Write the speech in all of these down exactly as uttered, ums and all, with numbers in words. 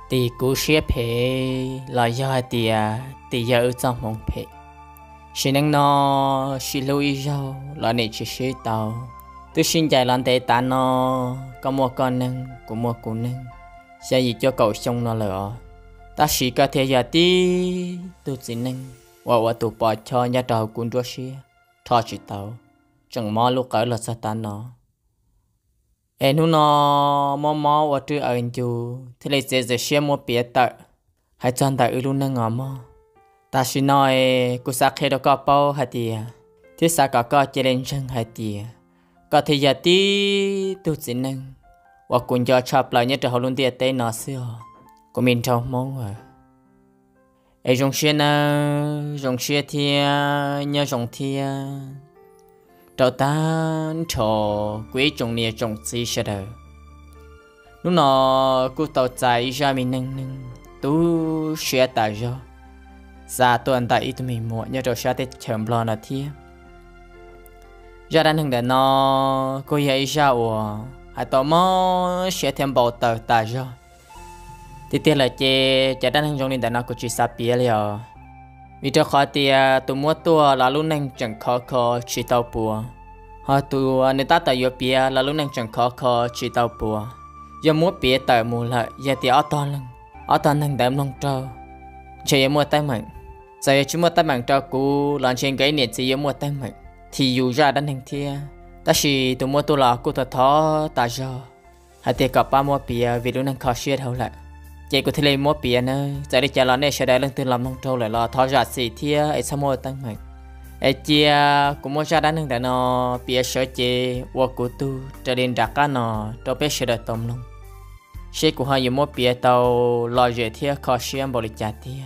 thì cú xếp phê là do thì thì giờ trong mong phê xin anh nó xin lưu ý rau là để chỉ xếp tàu tôi xin chạy lần tế ta nó có một con nâng của một cô nâng sẽ gì cho cậu xong nó lỡ ta chỉ có thể giờ tí tôi chỉ nâng và và tụ bỏ cho nhà trò cuốn đua xe thọ chỉ tàu chẳng mò lúc cỡ là sao ta nó em nó nó mò mò và trừ ở anh chú thế là sẽ sẽ xe mua bia tợ hay chọn tại luôn nâng ngõ mò ta chỉ nói cô sắc khi đó có bao hay tiề thế sao có có chơi lên chân hay tiề có thể giờ tí tôi chỉ nâng và cũng cho chập lại nhất là họ luôn tiề tên nó xưa của mình trong mong à ai dùng xe na dùng xe thia nhớ dùng thia đầu ta cho quý trồng nia trồng gì sẽ được lúc nào cô tàu chạy ra mình nâng nâng tú xe tại do ra tuần tại ít mình mua nhớ rồi xe tết chậm lo là thia ra đang hưng để nó cô ấy ra ủa hay tao mò xe thêm bao tờ tại do thì tiền là chế chế đang hưng trong nên để nó có chỉ sắp bia liền vì cho khó thì tụi mua tua là lúc này chẳng khó khó chỉ tàu bùa họ tụi người ta tại yếu bia là lúc này chẳng khó khó chỉ tàu bùa giờ mua bia tại mua lại giờ thì ở toàn lần ở toàn thằng đám long trâu chỉ mua tay mạnh giờ chỉ mua tay mạnh trâu cũ làm trên cái này chỉ mua tay mạnh thì dù ra đang hành thia ta chỉ tụi mua tua là cô thật thó ta giờ hay thì cả ba mua bia vì lúc này khó xuyên hậu lại chị có thể lấy mua bia nữa giờ đi chờ là này sẽ đây lần từ làm nông trâu lại là tháo ra xì thia ấy sao mua tăng mạnh ấy chia cũng mua ra đá nương để nó bia sữa chị và cụ tu cho đến đặt cá nó cho bé sẽ đợi tôm luôn sẽ của họ dùng mua bia tàu lò rửa thia khó xem bỏ đi trả thia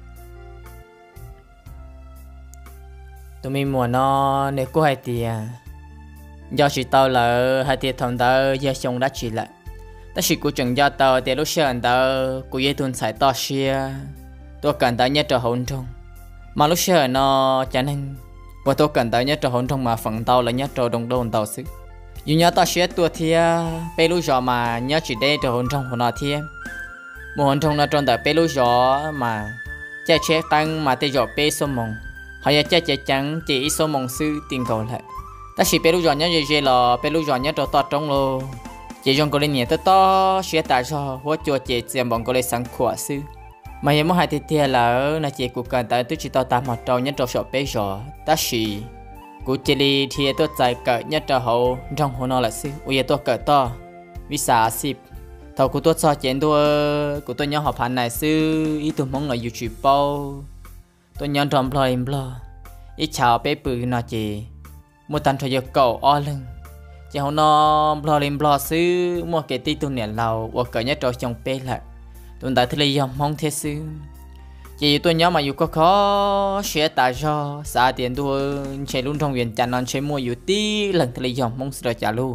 tụi mình mua nó nếu có hai tiền do chỉ tàu là hai tiền thằng tàu giờ xong đã chỉ lại ta chỉ cố chừng cho tàu để lúc sau tàu cố dây tuần xài to xia tôi cần tàu nhất cho hỗn trong mà lúc sau nó chẳng nên và tôi cần tàu nhất cho hỗn trong mà phần tàu là nhất cho đồng đồn tàu xứ dù nhớ tàu xia tua thia pe lúc giờ mà nhớ chỉ để cho hỗn trong của nó thia một hỗn trong nó trong tàu pe lúc giờ mà che che tăng mà tê giờ pe số mông họ giờ che che trắng chỉ số mông sư tiền cầu lại ta chỉ pe lúc giờ nhớ gì gì là pe lúc giờ nhớ cho to trong luôn chị dùng cô lên nhẹ to to sẽ tại sao hóa cho chị xem bọn cô lên sáng khỏe sư mà em muốn hai thì thì là là chị cũng cần tại tôi chỉ tao tạm một trâu nhất trâu sọp bé giò ta chỉ của chị đi thì tôi chạy cỡ nhất trâu hậu trong hồ nó là sư ôi giờ tôi cỡ to vì sao xịp thầu của tôi cho chén tôi của tôi nhớ học hành này sư ý tôi mong là YouTube bao tôi nhớ trong lo em lo ý chào bé bự nó chị một tàn thời giờ cầu o lưng chỉ họ nó lo lên lo xứ mua cái tí tụi nè lầu hoặc cỡ nhất trò trong pe lại tụi ta thấy dòng mong thế xứ chỉ tôi nhớ mà dù có khó sẽ tại do xa tiền tôi chạy luôn trong viện chăn non chạy mua dù tí lần thấy dòng mong sẽ trả luôn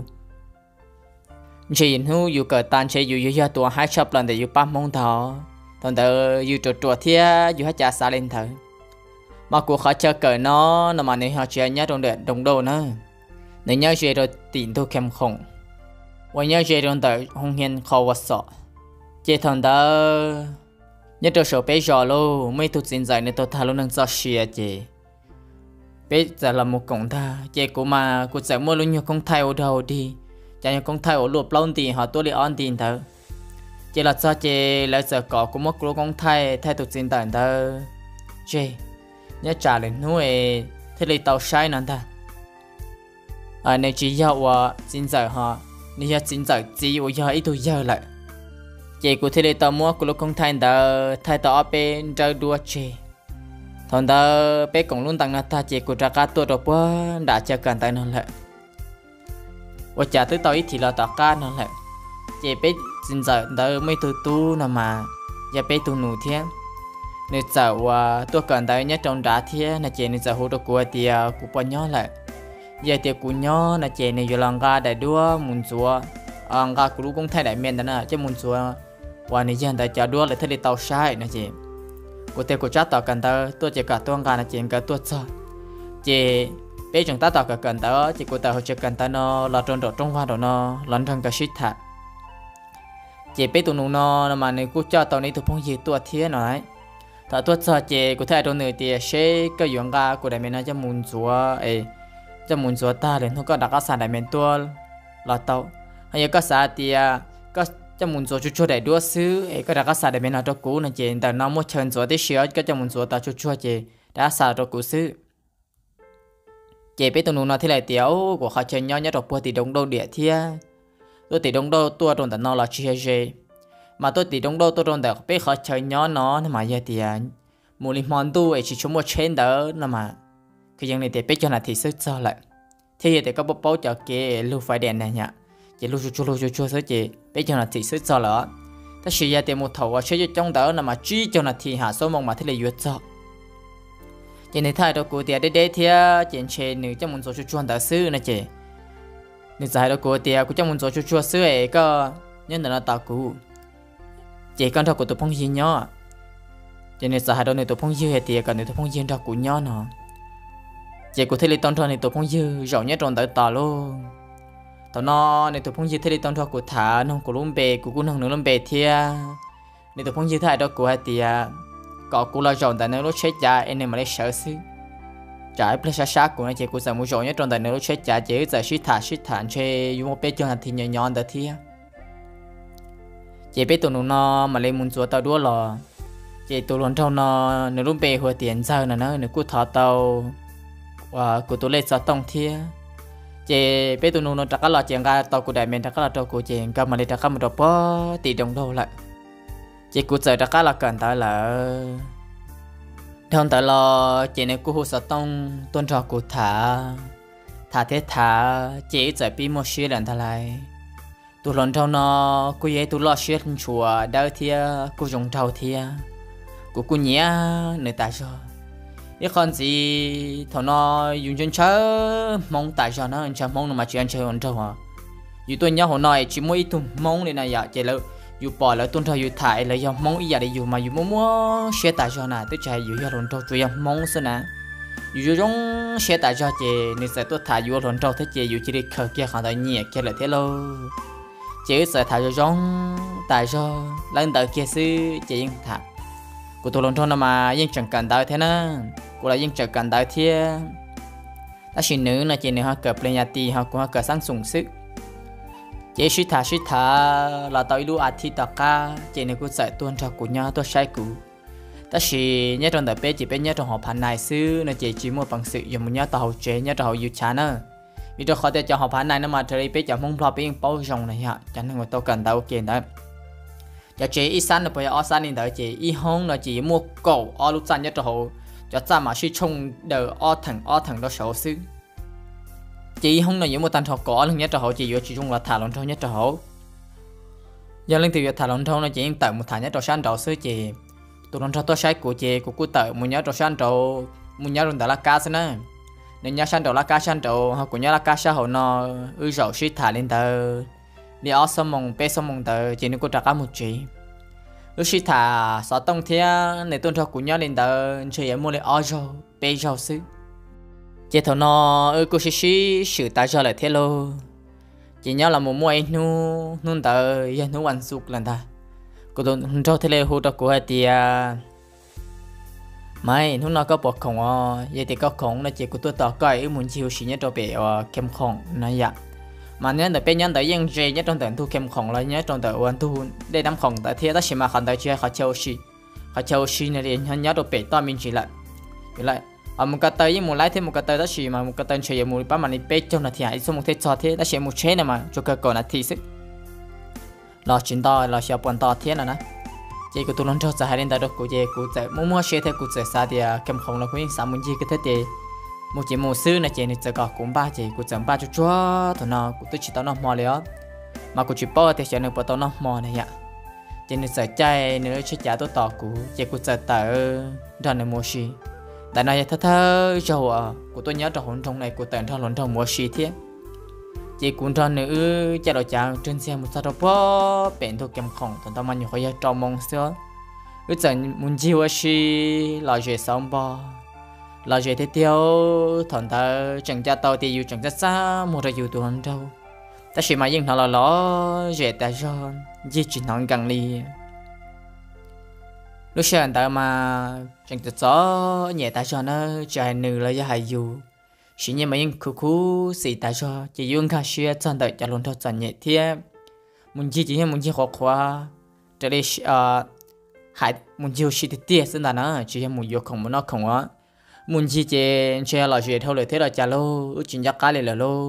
chỉ hú dù cỡ tan chạy dù dù tôi hai chập lần để dù ba mong thọ tụi ta dù trò trò thia dù hết trả xa lên thở mà cuộc khó chơi cỡ nó nó mà nếu họ chơi nhớ trong đợt đồng đồ nữa nếu nhớ chơi rồi tiền tôi kém khổng và nhớ chơi trong đời không hiền khó vật sợ chơi thằng đó nhớ tôi sợ bé giò luôn mấy tôi xin dạy nên tôi thà luôn đang cho xìa chị bé giờ là một cổng ta chơi của mà của giờ mua luôn nhiều con thay ở đâu đi cho nhiều con thay ở lụp lâu tiền họ tôi đi on tiền thở chơi là cho chơi lại giờ có của một con thay thay tôi xin dạy thở chơi nhớ trả lên nuôi thế là tàu sai nè ta à nếu chỉ yêu à xin giờ họ nếu như xin giờ chỉ yêu ít tôi giờ lại chị của thế này tao mua của lúc không thay tao thay tao bên chơi đua chị thằng tao bé cũng luôn tăng là ta chị của trả cá tôi rồi quá đã chơi cần tay nó lại và trả tới tao ít thì là tao cá nó lại chị bé xin giờ tao mấy tôi tu nè mà giờ bé tu nụ thế nếu giờ và tôi cần tay nhất trong đã thế là chị nếu giờ hỗ trợ của thì của bao nhiêu lại giờ tiệc của nhau là chị này vừa làm ga đại đua muốn chúa ăn ga của cũng thay đại miền đó nè chứ muốn chúa và này giờ đại trả đua lại thay đi tàu sai nè chị của tiệc của cha tàu cần tao tôi chỉ cả tôi ga là chị cả tôi cho chị bây giờ ta tàu cả cần tao chị của tàu chỉ cần tao nó là trong đó trong hoa đó nó lần trong cái shit thà chị biết tụi nó mà nếu cô cho tao này tụi phong gì tua thiên nói thà tua cho chị cô thấy tụi người thì sẽ cái dụng ga của đại miền nó cho muốn chúa ấy cho muốn chúa ta đến thôi có đặt các sản đại miền tua là tao hay có sản thì có cho muốn chúa chúa đại đua xứ ấy có đặt các sản đại miền nó cho cũ này chị tại nó muốn chơi chúa tí xíu có cho muốn chúa ta chúa chúa chị đã sản cho cũ xứ chị biết tụi nó thì lại tiểu của họ chơi nhau nhớ đọc bữa thì đông đâu địa thia tôi thì đông đâu tôi trong tận nó là chia sẻ mà tôi thì đông đâu tôi trong tận biết họ chơi nhau nó mà giờ thì mua linh món tu ấy chỉ chúng một trên đó là mà cái dạng này thì biết cho là thì sức cho lại thì thì có bố bố cho cái lưu phải đèn này nhá chỉ lưu chú lưu chú chú sớ chị biết cho là thì sức cho lỡ ta sử dụng tiền một thầu và sử dụng trong đó là mà chỉ cho là thì hạ số mong mà thế là duyệt cho chị này thay đồ cụ tiệt để để thì chuyện trên nữ trong một số chú chú đã xứ này chị nữ giải đồ cụ tiệt của trong một số chú chú xứ ấy có nhân là tao cụ chị con thằng của tụi phong gì nhá chị này giải đồ này tụi phong gì hệ tiệt còn nữ tụi phong gì thằng cụ nhá nó chị của thế li tôn thằng này tụi phong gì giàu nhất trong đời tao luôn tao nó này tụi phong gì thế li tôn thằng của thả nó của lông bè của con thằng nữa lông bè thia này tụi phong gì thay đồ của hệ tiệt có cú là rồng tại nơi lúc chết cha em này mà lấy sợ xứ trái plei sát sát của nó chỉ cú sợ mua rồng nhất trong tại nơi lúc chết cha chỉ giờ shit thả shit thản chơi dùng một bé cho hạt thì nhỏ nhỏ đó thì chỉ biết tụi nó mà lên muốn chúa tao đua lò chỉ tụi nó trong nó nếu lúc bé hồi tiền giờ là nó nếu cú thọ tao và cú tụi lên sao tông thì chỉ biết tụi nó chắc là chuyện ga tao cú đại miền chắc là tao cú chuyện ga mà lên chắc là một đợt bó tỷ đồng đâu lại chị cụ giờ đã là cần tới là thằng tới là chị này cụ hồ sơ tông tôn trò cụ thả thả thế thả chị giờ bị một xí lần thay lại tụi lần trong nó cụ ấy tụi lo xí lên chùa đau thia cụ dùng trâu thia cụ cụ nhía nơi tại sao ít con gì thằng nó dùng chân chớ mong tại sao nó chơi mong mà chuyện chơi con trâu à dù tôi nhớ hồi nói chỉ mỗi tụi mong này này dạ chị lâu dù bỏ lại tuân theo dù thải lại do mong ý giờ để dù mà dù muốn mua xe tại cho nè tôi chạy dù do lần trâu chủ yếu mong xin nè dù giống xe tại cho chị nên sẽ tôi thải dù lần trâu thế chị dù chỉ đi khởi kia khỏi tới nhẹ kia lại thế lâu chị sẽ thải cho giống tại cho lần tới kia sư chị yên thải của tôi lần trâu nào mà yên chẳng cần tới thế nè của lại yên chẳng cần tới thế ta chỉ nữ là chị nữ họ cập lên nhà tì họ cũng họ cập sang sủng sức chị suy thả suy thả là tao yêu ác thì tất cả chị này cũng sẽ tuân cho của nhau tôi sai cũ ta chỉ nhớ trong đời bé chị bé nhớ trong học hành này xứ nên chị chỉ một bằng sự dùng một nhớ tao chế nhớ tao yêu chán nữa vì tôi khó để cho học hành này nó mà trời bé chẳng mong lo bé bao rộng này hả chẳng nên người tôi cần tao ok đấy giờ chị ít san được bây giờ ở san nên đợi chị ít hông là chị mua cổ ở lúc san nhớ tao cho cha mà suy chung đời ở thằng ở thằng đó xấu xứ chị không là những một tàn thọ cỏ lần nhất cho họ chị vừa chỉ chung là thả lỏng thâu nhất cho họ giờ lên từ việc thả lỏng thâu nó chỉ tự một thả nhất cho sang đầu xứ chị tụi nó cho tôi sai của chị của cô tự muốn nhớ cho sang đầu muốn nhớ rồi là cá xí nè nên nhớ sang đầu là cá sang đầu họ cũng nhớ là cá xã hội nó ư rậu suy thả lên tờ đi ở sông mông bé sông mông tờ chị nên cô trả cá một chị ư suy thả sáu tông thế này tôi cho cũng nhớ lên tờ chị em mua lại ở rau bé rau xứ chị thằng nó ơi cô xí xí sự tại sao lại thế lô chị nhớ là một mua anh nu nun tờ yên nu ăn sụp lần ta cô tôi cho thế lê hỗ trợ của hai tia mấy nu nó có bọc khổng à vậy thì có khổng là chị của tôi tỏ coi muốn chiều xí nhất cho bé kem khổng nói vậy mà nhớ là bé nhớ tới yên dễ nhất trong tận thu kem khổng là nhớ trong tận ăn thu để đám khổng tại thế đó chỉ mà khổng tại chưa họ châu xí họ châu xí này thì nhớ được bé to mình chỉ lại lại à một cái tay một lái thêm một cái tay đó chỉ mà một cái tay chơi một bát mà đi bê trong là thì hãy số một thế cho thế đó sẽ một chế này mà cho cái còn là thì sức lo chuyện to lo sẽ bận to thế nào nè chị của tôi nói cho sẽ hai đến đó được của chị của chị mua mua xe theo của chị sao thì kem không là khuyên sao muốn gì cái thế thì một chị một sư này chị này sẽ có cũng ba chị của chẳng ba cho chúa thôi nào của tôi chỉ tao nó mò liền mà của chị bao thì sẽ được bao tao nó mò này ạ chị này sẽ chạy nữa sẽ trả tôi tỏ của chị của chị tờ ra này mua gì tại này thơ thơ châu à của tôi nhớ trong hồn trong này của tận trong hồn trong mua xì thế chị cũng cho nữ cha đồ chàng trên xe một sao đó bó bẹn thuộc kem khổng tận tao mang nhiều khói trong mong xưa ước chẳng muốn chiêu ở xì lo chuyện sống bò lo chuyện thế tiêu thằng ta chẳng cha tao thì yêu chẳng cha xa một rồi yêu tuần đâu ta chỉ mà những thằng là ló dễ ta cho di chuyển nón càng li lúc sáng ta mà chẳng tự gió nhẹ ta cho nó chạy nửa là hay dù chỉ như mà những khu khu xì ta cho chỉ dùng cả xe chân đợi cho luôn thôi chân nhẹ thiê muốn gì chỉ muốn gì khó quá trở đi à hại muốn gì xí thì tiếc xin là nó chỉ muốn vô không muốn nó không á muốn gì chỉ chơi là chuyện thôiเลยthế là chả lô ước chuyện giác cá liền là lô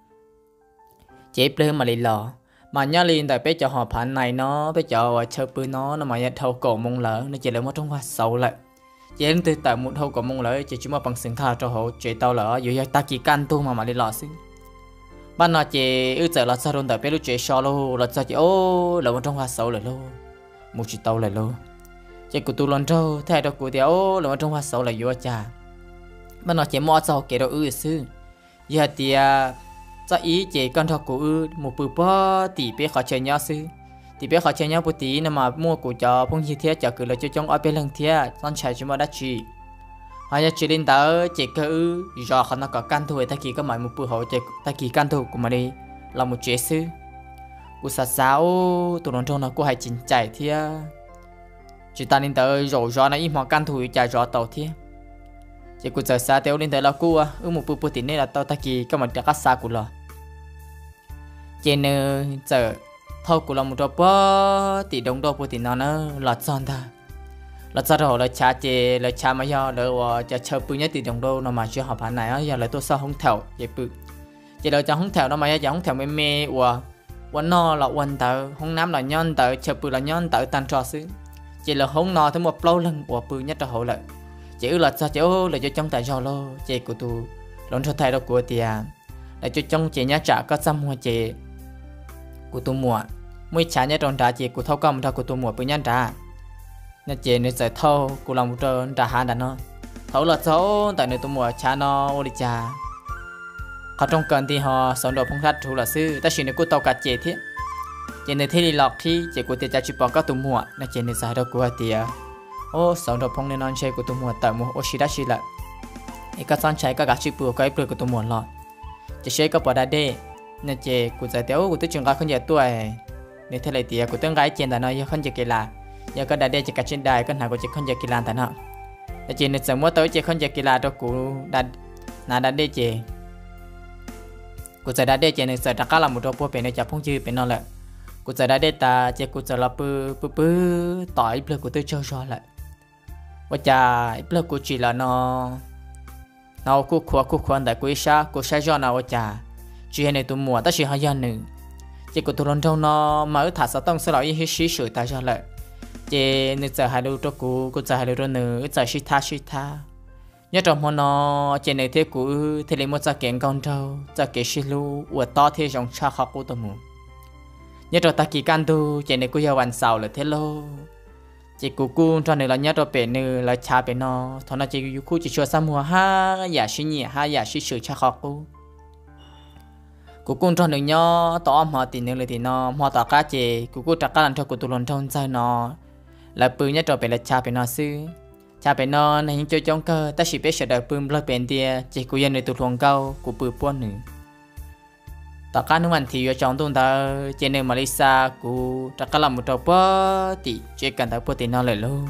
chế plei mà liền lò mà nhớ liền tại bé cho họ phản này nó bé cho chơi bự nó nó mà nhận thâu cổ mông lỡ nó chỉ là một trong hoa sầu lại chỉ đến từ tại một thâu cổ mông lỡ chỉ chỉ mà bằng sừng khao cho họ chế tao lỡ dù như ta chỉ can tu mà mà liền lò xí ban nó chỉ ước giờ là sao luôn tại bé lúc chế so lô là sao chỉ ô là một trong hoa sầu lại lô một chỉ tao lại lô chỉ của tu lon trâu thay đó của tiểu là một trong hoa sầu là vô cha ban nó chỉ mua sau kể đâu ư xứ giờ thì cho ý chỉ con thọ của một bữa bữa tỷ bé khó chơi nhau xứ tỷ bé khó chơi nhau bữa tí nằm mà mua của cho phong chi thiết cho cứ là cho trong ở bên lần thiết con chạy chúng mà đã chỉ hay là chỉ đến tới chỉ cứ do họ nó có can thôi ta kỳ có mãi một bữa họ chỉ ta kỳ can thôi của mà đi là một chế xứ của sát sao tụi nó trong nó của hai chín chạy thiết chỉ ta đến tới rồi do nó im họ can thôi chạy rõ tàu thiết chỉ của giờ xa tiêu đến tới là cua ư một bữa bữa tí này là tao ta kỳ có một cái xa của lo trên giờ thôi của lòng một đôi tỷ đồng đôi thì nó nó lọt son ta lọt son rồi là cha chè là cha mà do rồi cha chơi bự nhất tỷ đồng đôi nó mà chưa học hành này giờ là tôi sao không theo vậy bự chỉ là cho không theo nó mà giờ không theo mê mê và quán no là quán tờ không nám là nhon tờ chơi bự là nhon tờ tan trò xứ chỉ là không no tới một lâu lần của bự nhất là hậu lợi chỉ là sao chỉ là cho trong tại do lo chỉ của tôi lớn cho thay đó của tiền là cho trong chỉ nhá trả có xăm hoa chỉ của tôi mua mới trả nhá tròn trả chỉ của thâu công thâu của tôi mua bữa nhá trả nhá chỉ nên sẽ thâu của lòng tròn trả hàng đã nó thâu là số tại nơi tôi mua trả nó đi trả họ trong cần thì họ sống đồ phong cách chủ là sư ta chỉ nên của tàu cả chỉ thế chỉ nên thế đi lọc khi chỉ của tiền trả chỉ bỏ các tôi mua là chỉ nên xài đâu của tiền ô sống đồ phong nên non chơi của tôi mua tại mua ô xí đã xí lại cái con trái các gà chip bùa cái bùa của tôi mua lọ chỉ chơi các bỏ đá đê nên chị của giải téo của tôi trường gái không giờ tuổi nên thế này thì của tôi gái trên là nó không giờ kỳ lạ giờ có đá đê chỉ cả trên đài con nào của chị không giờ kỳ lạ tại nó nên chị nên sớm mua tới chị không giờ kỳ lạ đâu của đá là đá đê chị của giải đá đê chị nên giải đặc là một đôi bùa bên này chả phong chư bên nó lại của giải đá đê ta chị của giải là bự bự bự tỏi bùa của tôi chơi cho lại và chả bùa của chị là nó nào cô khóa cô khóa tại cô sa cô sa cho nào chả chuyện này tôi mua ta chỉ hai giờ nữa chỉ có tôi lần đầu nó mới thả sao tông sau đó ý xí sửa ta cho lại chỉ nếu giờ hai đứa cho cô cô giờ hai đứa nữa giờ xí tha xí tha nhớ trong hôm nó chỉ này thế cô thì lấy một giờ kiện con trâu giờ kiện xí lu và to thế trong cha học cô tôi mua nhớ trong ta kỳ can tu chỉ này cô giờวันเสาร์ là thế lô chỉ cô cô cho này là nhớ trong bể nữa là cha bể nó thằng nó chỉ cô chỉ cho sao mua ha giả xí nhỉ ha giả xí sửa cha học cô cô cũng cho nên nhớ tao mà tiền nữa thì nó mà tao cá chè cô cũng chắc làm cho cô tụi lần trong chơi nó là bự nhất rồi phải là cha phải nó xứ cha phải nó này những chơi trong cơ ta chỉ biết sẽ đợi bự lên bên kia chỉ cô dân này tụi lần câu cô bự buôn nữa tao cá nước mình thì ở trong tụi ta trên nơi Malaysia cô chắc làm một trò bơ thì chỉ cần tao bơ thì nó lại luôn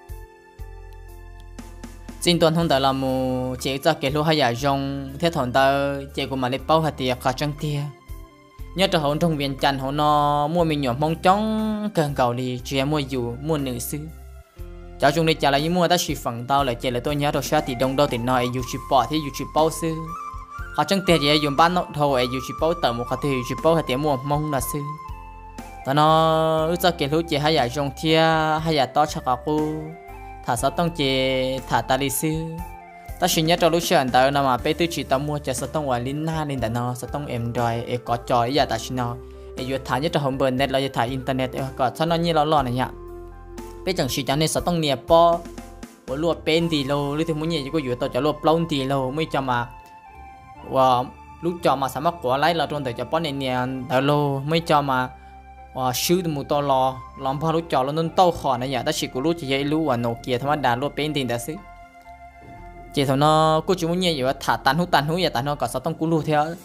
chính tuần hôm đó là một chế cho cái lúa hay giả rong thế thằng ta chế của mà lấy bao hạt tiệc khó trăng tia nhớ cho hồn trong viện chăn hồn nó mua mình nhỏ mong chóng cần cầu đi chỉ mua dù mua nữ sư cháu chúng đi trả lại những mua ta chỉ phẳng tao lại chế lại tôi nhớ rồi sao thì đông đâu thì nói dù chỉ bỏ thì dù chỉ bao sư khó trăng tia chỉ dùng bán nọ thôi dù chỉ bao tờ một hạt thì chỉ bao hạt tiệc mua mong là sư tao nó ước cho cái lúa chế hay giả rong tia hay giả to cho cả cô thả sao tông chè thả ta đi sư ta chỉ nhớ trong lúc chơi tao nào mà bé tôi chỉ tao mua chè sao tông ngoài linh na linh đàn nó sao tông em rồi em có trò ấy giờ ta chỉ nó em vừa thả nhất trong home net là thả internet em có sao nó như nó lò này nhá bé chẳng chỉ cho nên sao tông nhẹ po của lúa bên thì lâu lúc thì muốn nhẹ chỉ có vừa tao cho lúa plong thì lâu mới cho mà và lúc cho mà sao mắc quả lấy là trong thời cho po này nhẹ tao lâu mới cho mà và siêu một to lò làm bao lúc chọn nó tao khỏi này nhỉ ta chỉ có lúc chỉ dây lú và nổ kia thằng bạn đàn lúc bên tiền ta xí chỉ thằng nó cô chú muốn nhảy vậy thả tan hút tan hút vậy ta nó có sao tông cú lú theo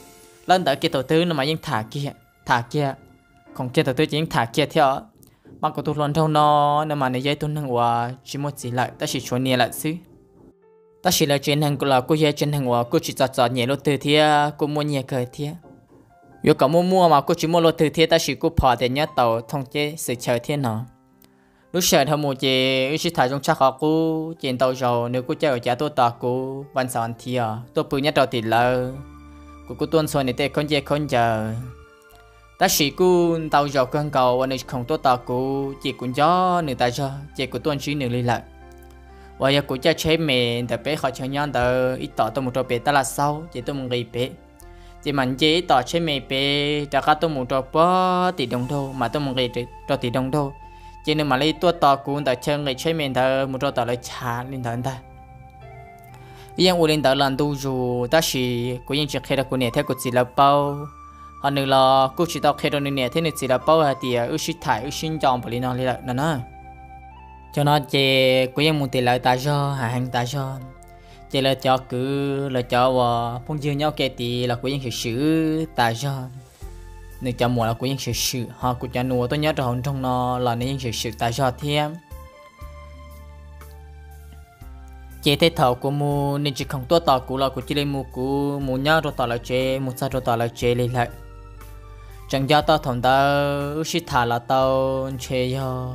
lên tới kia đầu tư nó mà những thả kia thả kia còn kia đầu tư chỉ những thả kia theo mà có tôi luôn đâu nó nên mà này dây tôi năng hòa chỉ một gì lại ta chỉ chuẩn nhẹ lại xứ ta chỉ là chuyện hàng của là cô dây chuyện hàng hòa cô chỉ chọn chọn nhẹ lót từ thia cô mua nhẹ cởi thia nếu có mua mua mà cô chỉ mua lót từ thia ta chỉ cô bỏ để nhớ tàu thông chế sự chờ thiên nó lúc sợ thằng mua chế ước chỉ thải trong chắc họ cô trên tàu rồi nếu cô chơi ở nhà tôi tao cô văn sản thia tôi bự nhất đầu tiền lơ cô cô tuân xuân này tê con dây con chờ ta chỉ cô tàu dầu cơn cầu anh ấy không tốt tàu cô chỉ cũng cho người ta cho chỉ của tuân chỉ người liên lạc và giờ cô cho chế mình tập bé khỏi chơi nhon tờ ít tỏ tôi một trò bé ta là sau chỉ tôi một người bé chỉ mình chỉ tỏ chế mình bé đã có tôi một trò bó tỷ đồng đô mà tôi một người trò tỷ đồng đô chỉ nên mà lấy tôi tỏ cô tờ chơi người chế mình tờ một trò tỏ lại trả lên tờ ta riêng u lên tờ lần tu dù ta chỉ cô yên chỉ khi đó cô nhẹ theo cô chỉ là bao họ nữa là cô chỉ tao khi đó nè thế này chỉ là bao thì ước sĩ thải ước sinh chọn bởi nó là nó nó cho nó chỉ cô em muốn tiền lại ta cho hàng ta cho chỉ là cho cứ là cho và phong dương nhau kể thì là cô em sử sử ta cho nếu cho mùa là cô em sử sử họ cũng cho nuôi tôi nhớ trong trong nó là nên sử sử ta cho thêm chế thế thầu của mu nên chỉ không tốt tao của là của chỉ lên mu của mu nhớ rồi tao là chế mu sao rồi tao là chế lên lại chẳng do tao thằng tao chỉ thả là tao chế cho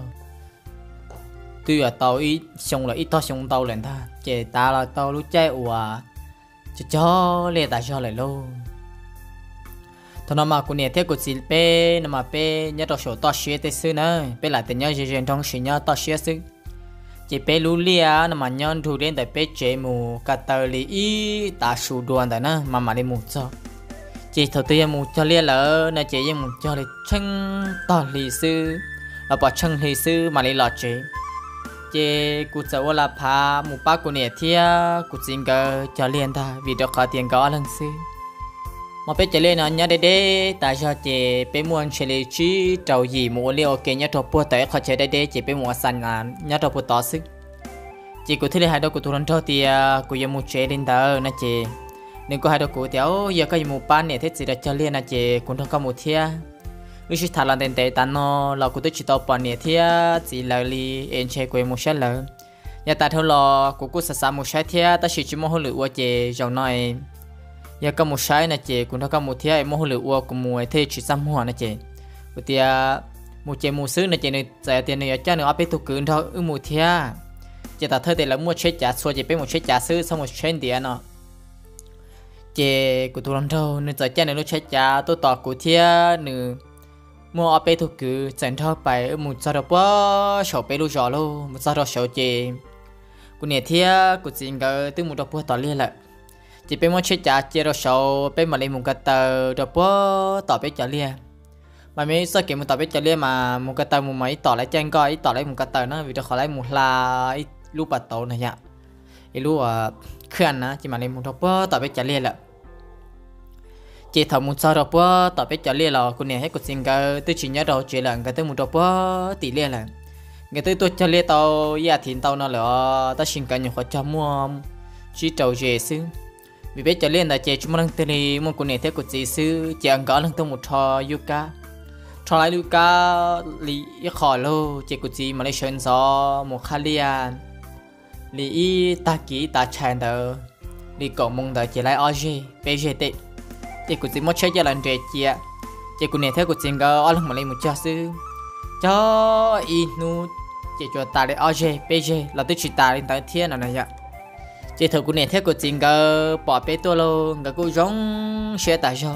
tuy là tao ít xong là ít tao xong tao lên ta chế ta là tao lúc chơi ủa cho cho lên ta cho lại luôn thằng nào mà của nè thế của chị pe nằm mà pe nhớ tao sổ tao xé tới xưa nữa pe lại tình nhớ gì gì trong xí nhớ tao xé xưa chỉ pe lú lia nằm mà nhớ thu đến tại pe chế mù cả tờ li ý ta sù đuôi tại nó mà mà đi mù cho chỉ thầu tư mù cho lia lỡ nè chỉ mù cho li chân tao li sư là bỏ chân li sư mà li lọt chế chế cụ cháu là phá mù ba của nè thia cụ chính cơ cho liền ta vì đó có tiền có lần sư mà bé chơi lên nó nhớ đây đây tại sao chế bé muốn chơi lên chỉ trâu gì mua liều ok nhớ trâu bùa tới khó chơi đây đây chế bé mua sành ngàn nhớ trâu bùa to sức chỉ cụ thấy hai đứa cụ thu lần trâu thì cụ giờ mua chơi lên đó nè chế nên có hai đứa cụ theo giờ có một ban này thế chỉ là chơi lên nè chế cũng không có một thia lúc chỉ thà là tiền tệ ta nó là cụ tôi chỉ tao bán này thia chỉ là li em chơi quay một set lỡ giờ ta theo là cụ cụ sát sát một set thia ta chỉ chỉ mua hồ lựu chế dòng này giờ có một sai nè chị cũng đã có một thế mua lựu uo của mùa thế chỉ xăm hoa nè chị một tia một chị mua sứ nè chị này giải tiền này cho nó áp thu cứng thôi ư một thế chị ta thôi thì là mua chế trả xua chị biết một chế trả sứ xong một chế tiền nó chị của tôi làm đâu nên giải cho này nó chế trả tôi tỏ của thế nữa mua áp thu cứng chẳng thôi phải ư một sao đó quá sầu bé lu giò luôn một sao đó sầu chị của nè thế của chị cái từ một đó bữa tỏ liên lại chỉ biết muốn chơi trả chơi rồi sau biết mà lên một cái tờ rồi bố tỏ biết trả liền mà mấy sao kiểu một tỏ biết trả liền mà một cái tờ một mấy tỏ lại trang coi tỏ lại một cái tờ nó vì nó khó lại một là lúc bắt đầu này nhá cái lúc à khăn á chỉ mà lên một rồi bố tỏ biết trả liền là chỉ thầu một sao rồi bố tỏ biết trả liền là con này hết cuộc sinh cái tôi chỉ nhớ đầu chuyện là cái tôi một rồi bố tỷ lệ là người tôi tôi trả liền tao ya thìn tao nó là tao xin cái nhiều khó cho mua chỉ trâu dễ xứ vì biết cho lên là chơi chúng mình từ này một con này theo của chị sư chị ăn có lần tôi một trò yuka trò lại yuka lý khỏi lô chị của chị mà lấy sơn gió một khalian lý ta kỹ ta chèn tờ lý cậu mong tờ chị lại oje pgt chị của chị mất chơi cho lần trẻ chị chị của này theo của chị có ở lần mà lấy một trò sư cho inu chị cho ta lại oje pg là tôi chỉ ta lên tới thiên nào này ạ chị thử của này theo của chính cái bỏ bé tôi luôn cái cô giống xe tại sao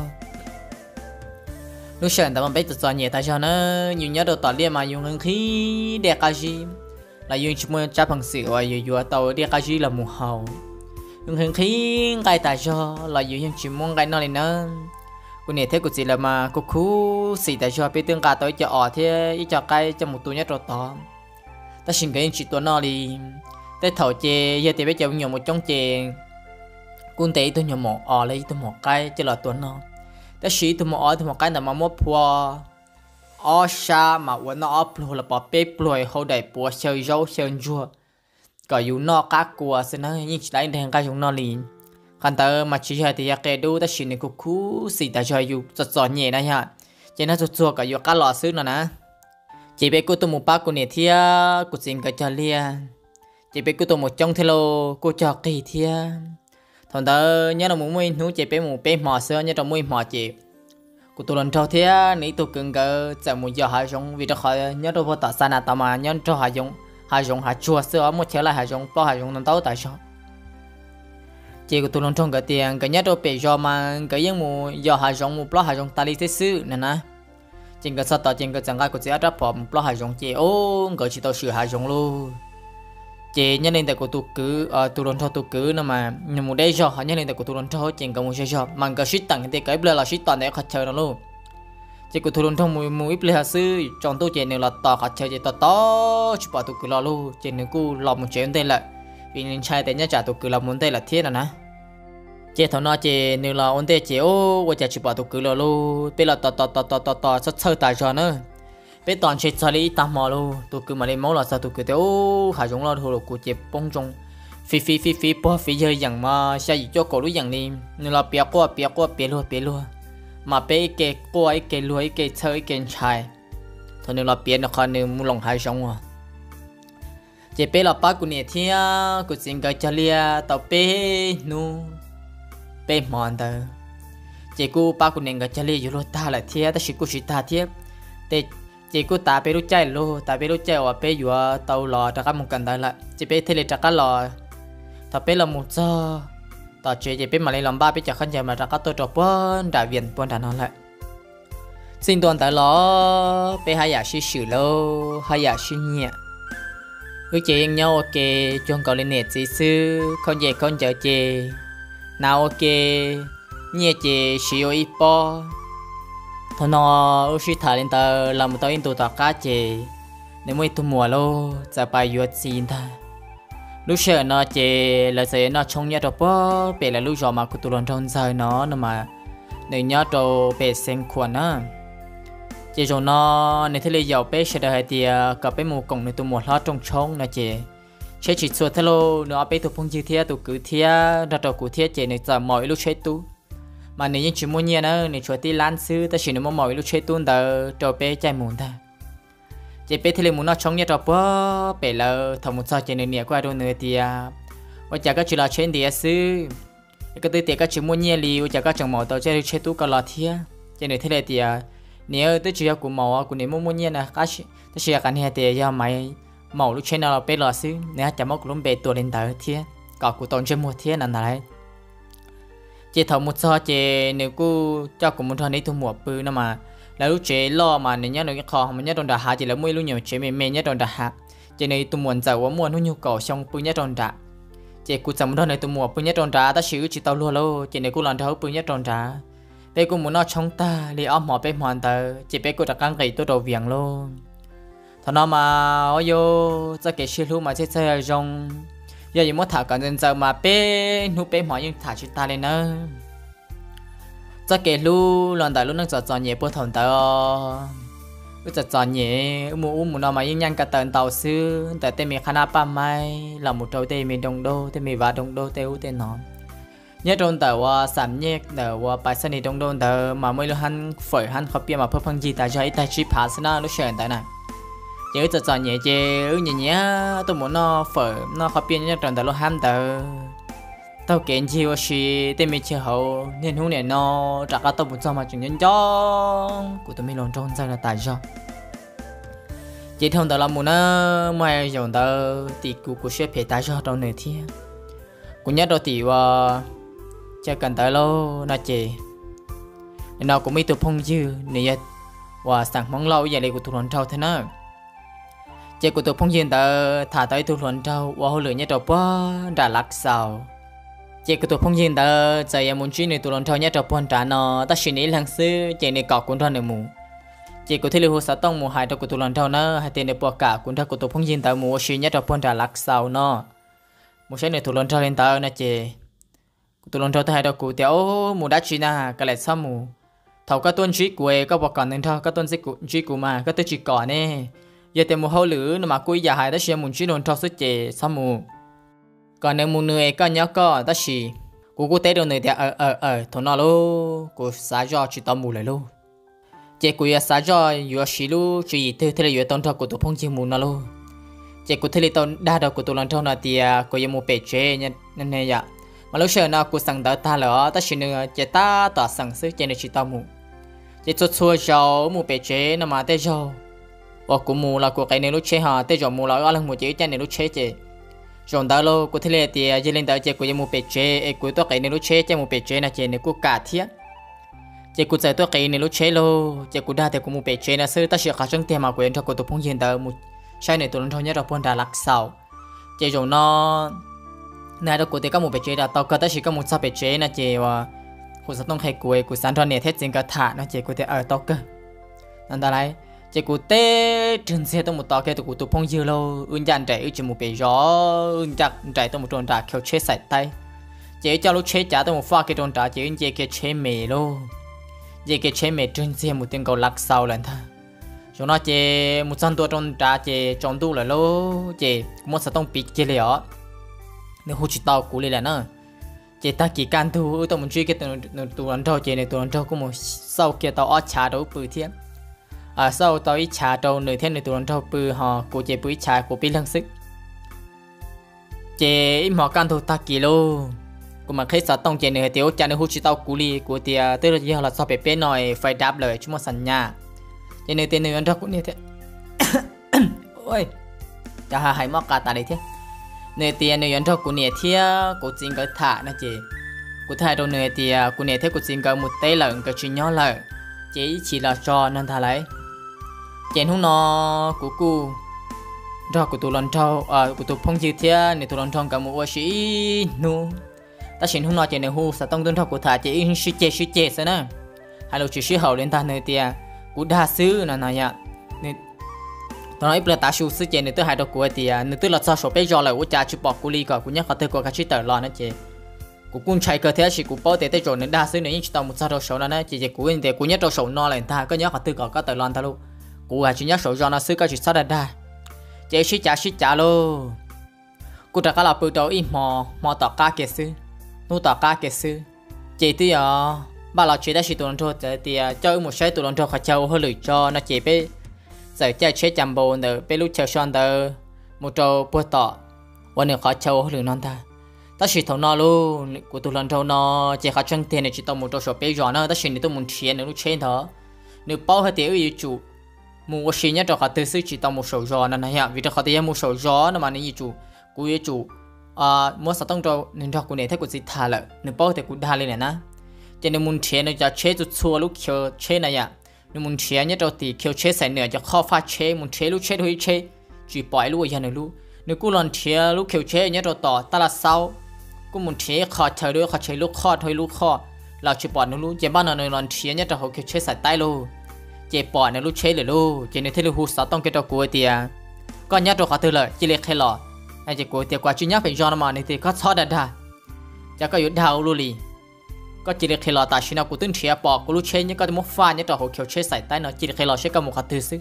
lúc sáng tao bé tự do nhẹ tại sao nó nhiều nhớ đồ tỏ liền mà dùng hương khí đẹp cái gì là dùng chúng mình chấp bằng sự và dùng dùng tàu đẹp cái gì là mù hầu dùng hương khí cái tại sao là dùng chúng mong cái nó này nó của này theo của chị là mà cô khu xì tại sao bé tương cả tới cho ở thế ít cho cái cho một tuổi nhất rồi to ta xin cái chị tuổi nó đi tới thầu chè giờ thì bây giờ nhiều một trong chè quân tỷ tôi nhiều một ở lấy tôi một cái cho là tuấn nó ta sĩ tôi một ở tôi một cái là mà mua phua ở xa mà quên nó ấp là bỏ bếp lùi hậu đại bùa chơi dấu chơi chua có dù nó cá cua xin nó nhưng chỉ lấy đèn cái chúng nó liền còn tớ mà chỉ là thì cái đu ta xin cũng cú xì ta cho yêu giật giật nhẹ này ha chỉ nó giật giật cả yêu cá lò xứ nữa nè chỉ biết cô tôi một bác cô nè thia cô xin cái cho lia chỉ biết cô tôi một trong thế lô cô cho kỳ thia thằng tớ nhớ là muốn mua nú chỉ biết một bé mò xưa nhớ trong mua mò chị cô tôi lần sau thia ní tôi cần cái chờ một giờ hai giống vì đó khỏi nhớ đâu có tạo san à tao mà nhớ cho hai giống hai giống hai chua xưa một trở lại hai giống bao hai giống nó tao tại sao chị của tôi luôn trong cái tiền cái nhất đâu bị do mà cái những mù do hai giống một bao hai giống ta đi thế xứ nè nè chị cái sao tao chị cái chẳng cái của chị đã bỏ một bao hai giống chị ô cái chị tao sửa hai giống luôn chị nhân lên tại của tôi cứ ờ tôi luôn cho tôi cứ nè mà nhưng một đây do họ nhân lên tại của tôi luôn cho chị cái một chơi cho mà cái shit tặng thì cái là shit toàn để khách chơi nó luôn chị của tôi luôn trong mùi mùi ít sư trong tôi chị này là tao khách chơi chị tao to chỉ bảo tôi cứ lo luôn chị này cứ lo một chuyện đây là vì nên trai tại nhớ trả tôi cứ lo muốn đây là thiết là nè chị thằng nó chị nếu là ổn định chị ô tôi chỉ bảo tôi cứ lo luôn bây là tao tao tao tao tao tao rất sơ tài cho nữa bây toàn chị cho đi tao mò luôn tôi cứ mà đi máu là sao tôi cứ thế ô hải giống lo thôi của chị bông trong phi phi phi phi bỏ phi chơi rằng mà sao gì cho cổ lúc rằng đi nếu là bịa qua bịa qua bịa luôn bịa luôn mà bé cái cô ấy cái lúa cái chơi cái chài thôi nếu là bé nó còn nếu muốn lòng hai sống à chỉ bé là ba của nè thia của xin cái cho lia tao bé nu bé mòn tờ chỉ cô ba của nè cái cho lia rồi ta là thia ta chỉ cô chỉ ta thia để chỉ cô ta bé lúc chơi luôn ta bé lúc chơi và bé vừa tao lò cho các một cần đây lại chỉ bé thế là cho các lò tao bé là một giờ tao chơi chỉ biết mà lấy làm ba biết chả khăn chơi mà ra các tôi trò bún đại viện bún đã nói lại xin toàn tại lo bé hai giả sư sử lâu hai giả sư nhẹ ước chị nhau ok chọn cậu lên nét gì sư con về con chờ chị nào ok nhẹ chị sử ít po thôi nó ước sư thả lên tờ làm một tao in tụ tao cá chị nếu mới tụ mùa lâuจะไปยุดซีนta lúc sợ nó chỉ là sẽ nó trông nhớ đâu bó bé là lúc giờ mà cụ tụi lần trong giờ nó nó mà nếu nhớ đâu bé xem khuẩn á chỉ cho nó nếu thế là giàu bé sẽ được thì cả bé mù cùng nếu tụi một lót trong trông là chỉ sẽ chỉ suốt thế lô nó bé tụi phong chi thia tụi cứ thia ra đầu cụ thia chỉ nếu giờ mọi lúc chơi tu mà nếu như chỉ muốn nhớ nữa nếu chuột đi lan sư ta chỉ nếu muốn mọi lúc chơi tu đỡ đầu bé chạy muốn ta chỉ biết thì muốn nó chống nhớ đâu bó bé là thằng một sao chỉ nên nhớ qua đâu nữa thì và chả có chuyện là trên địa sư cái tới tiệc các chuyện muốn nhớ liu chả có chẳng màu tao chơi chơi tú cả lọt thia cho nên thế này thì nếu tới chuyện của màu của nếu muốn muốn nhớ là các cái chuyện cái này thì do mày màu lúc trên nào là bé lọt sư nếu chả móc luôn bé tuổi lên tới thia cả của tao chơi một thia là này chỉ thằng một sao chỉ nếu cô cho của một thằng ấy thu mua bự nó mà là lúc chế lo mà nếu nhớ được cái kho mà nhớ đòn đà hạ chỉ là mua lúc nhiều chế mềm mềm nhớ đòn đà hạ cho nên tụi muốn giàu quá mua nó nhu cầu xong bự nhớ đòn đà chỉ cụ chồng đó này tụi mua bự nhớ đòn đà ta xíu chỉ tao luôn lâu chỉ này cụ làm thấu bự nhớ đòn đà bé cụ muốn nó trong ta li ôm họ bé hoàn tờ chỉ bé cụ đặt căng gậy tôi đầu viền luôn thằng nó mà ôi yo cho cái xíu luôn mà chơi chơi rong giờ gì muốn thả cả dân giờ mà bé nụ bé mỏi nhưng thả chúng ta lên nữa chắc cái lu lần tại lúc nó chọn chọn nhẹ bữa thằng tao lúc chọn chọn nhẹ mua mua nó mà nhanh nhanh cả tận tàu xưa tại tên mình khana pa mai là một trâu tên mình đồng đô tên mình và đồng đô tên tên nó nhớ trong tàu sắm nhẹ tàu bài sân đi đồng đô tàu mà mới lúc hắn phơi hắn khó biết mà phơi phăng gì tại cho ấy tại chip pass nó lúc xem tại này nhớ chọn chọn nhẹ chê nhẹ nhẹ tôi muốn nó phơi nó khó biết nhớ trong tàu lúc hắn tàu tao kén chiว่าชีแต่ไม่เชื่อเขาเนี่ยนู้เนี่ยนอจากการตบจอมาจึงยันจ้องกูต้องไม่ลงจงใจละตายจ้ะchỉ thông tao làm muốn nó mai dùng tao thìกูกูsẽ phải tái cho tao nửa thiênกูnhớ tao thìว่าจะcần tao lâu na chị nó cũng mấy tụi phong dư nàyว่าสั่งมองเราอย่างไรกูทุนเท่าเท่านั้นchịกูตกพงยืนตาถ่าตายทุนเท่าว่าเขาเหลือเนี่ยตัวป้าด่าลักสาวchịกูตกพงยืนตาใจยังมุ่งชี้ในทุนเท่าเนี่ยตัวป้าด่าเนาะแต่สิ่งนี้หลังซื้อchịในเกาะกุนทอนในหมู่chịกูที่เลี้ยหัวสาวต้องหมู่หายตัวกูทุนเท่านั้นให้เตียนในปวกกะกุนทากูตกพงยืนตาหมู่ชี้เนี่ยตัวป้าด่าลักสาวเนาะหมู่ใช้ในทุนเท่าเล่นตานะchịกูทุนเท่าไทยตัวกูเดี๋ยวหมู่ดัชชีน่าก็เลยซ้ำหมู่thầu các tuân trí của các bộ còn nên thôi các tuân trí của mà các tôi chỉ còn nè giờ tìm một hậu lửa mà cuối giờ hai ta xem một trí đồn thao xuất chế sao mù còn nếu một người có nhớ có ta chỉ cú cú té đâu này thì ở ở ở thằng nó luôn cú xả gió chỉ tao mù lại luôn chị cú ya xả gió vừa xí luôn chỉ thế thế là vừa tao cho cú tụi phong chỉ mù nó luôn chị cú thế là tao đa đầu cú tụi lần trong nó thì cú ya mù bể chế nên nên này vậy mà lúc sau nó cú sang đỡ ta lỡ ta xin nữa chị ta tỏ sang sức chị này chỉ tao mù chị chua chua gió mù bể chế nó mà té gió và cú mù là cú cái này lúc chế hả té gió mù là ở lần mù chỉ cái này lúc chế chị rồi đó lo cô thấy là thì giờ lên đó chơi cô mua bể chế cô tôi cái này lúc chế chơi mua bể chế là chơi này cô cả thiết chơi cô chơi tôi cái này lúc chế lo chơi cô đa thì cô mua bể chế là sư ta sẽ khá trong tiền mà quyền cho cô tôi phong hiện đó một sai này tôi nói nhất là phong đà lắc sầu chơi rồi nó này đó cô thì có mua bể chế là tao có ta chỉ có một sao bể chế là chơi và cô sẽต้องให้cô cô sản xuất này hết chính cái thả nó chơi cô thì ở tao cơ nên ta này chỉ cụ té trên xe tôi một tàu kia tôi cụ tụt phong dư lâu ưn dàn chạy chỉ một bể gió ưn chặt chạy tôi một tròn trả khéo chế sạch tay chỉ cho lúc chế trả tôi một pha cái tròn trả chỉ ưn chế kia chế mề luôn chế kia chế mề trên xe một tiếng cầu lắc sau lần thôi chúng nó chỉ một trăm tua tròn trả chỉ tròn tu lại luôn chỉ một số tông bị kia liền nếu hút chỉ tàu cụ liền là nữa chỉ ta chỉ can thu tôi muốn truy cái tụi tụi anh thôi chỉ này tụi anh thôi cũng một sau kia tàu ở trả đấu bự thiệt à sau tao ít trà trâu nửa thiên nửa tuần trâu bự họ của chế bự trà của bị lăng sức chế ít họ can thủ ta kỳ lô của mà khi sao tông chế nửa tiêu cha nửa hút chỉ tao cú li của tia tới rồi giờ là sao bé bé nói phải đáp lời chúng mà sẵn nhà chế nửa tiền nửa trâu cũng như thế ôi cha hà hay móc cả ta đấy thế nửa tiền nửa trâu của nửa thia của chính cái thả nó chế của thay đâu nửa tia của nửa thế của chính cái một tay lợn cái chuyện nhỏ lợn chế chỉ là cho nên thà lấy chén hôm nó của cô cho của tụi lần trâu à của tụi phong dư thế này tụi lần trâu cả một sĩ nu ta chén hôm nó chén này hu sẽ tông đơn trâu của thà chỉ sĩ chế sĩ chế thế nè hay là chỉ sĩ hậu lên ta nơi tia của đa sư là này ạ tao nói là ta sư sư chén này tôi hai đầu của tia này tôi là sao số bây giờ là của cha chụp bọc của ly cả của nhắc họ tôi có cái chữ tờ lo nữa chị của quân trai cơ thế chỉ của bao tế tế rồi nên đa sư này chỉ tao một sao đầu số nó chỉ chỉ của anh thì của nhắc đầu số no lại ta có nhắc họ tôi có cái tờ lo ta luôn cụ là chỉ nhắc sổ do nó xứ cái chuyện sao đa chế xí trả xí trả luôn cụ trả cái là bự đầu im mò mò tỏ cá kia xứ nu tỏ cá kia xứ chế thì à bà là chế đã xí tụi nó thôi thì cho một số tụi nó thôi khỏi châu hơi lười cho nó chế bé giờ chơi chế chăm bồn nữa bé lúc chơi son nữa một trâu bữa tỏวันนี้khỏi châu hơi lười non ta ta xí thầu nó luôn của tụi nó thôi nó chế khỏi chân tiền này chỉ tao một trâu sổ bé giòn nữa ta xí này tôi muốn tiền nữa lúc chơi đó nếu bao hết tiền ở chủ mua xí nhất cho họ tự xử chỉ tao một số gió nên này vì cho họ tự một số gió nó mà này chủ cú ý chủ à mua sao tông cho nên cho cú này thấy cú gì thà lại nên bao thì cú thà lên này nè cho nên muốn chế nó cho chế chút xua lúc chơi chế này à nên muốn chế nhất cho thì chơi chế sai nữa cho khó phát chế muốn chế lúc chế thôi chế chỉ bỏ lúc giờ này lúc nếu cú lần chế lúc chơi chế nhất cho tỏ ta là sao cú muốn chế khó chơi đôi khó chế lúc khó thôi lúc khó là chỉ bỏ nó lúc chỉ bao giờ lần chế nhất cho họ chơi chế sai tay luôn chế bỏ này lúc chếเลยลูchế này thấy lúc hút sáu tông cái đầu cuối thì có nhát rồi khó từ lời chỉ lấy khai lọ ai chế cuối thì qua chuyên nhát phải do nó mà này thì có sót đã đã chắc có yếu đau luôn đi có chỉ lấy khai lọ tại khi nào cũng tính chế bỏ cũng lúc chế nhưng có một pha nhát rồi họ kiểu chế sải tay nó chỉ lấy khai lọ sẽ có một khó từ xí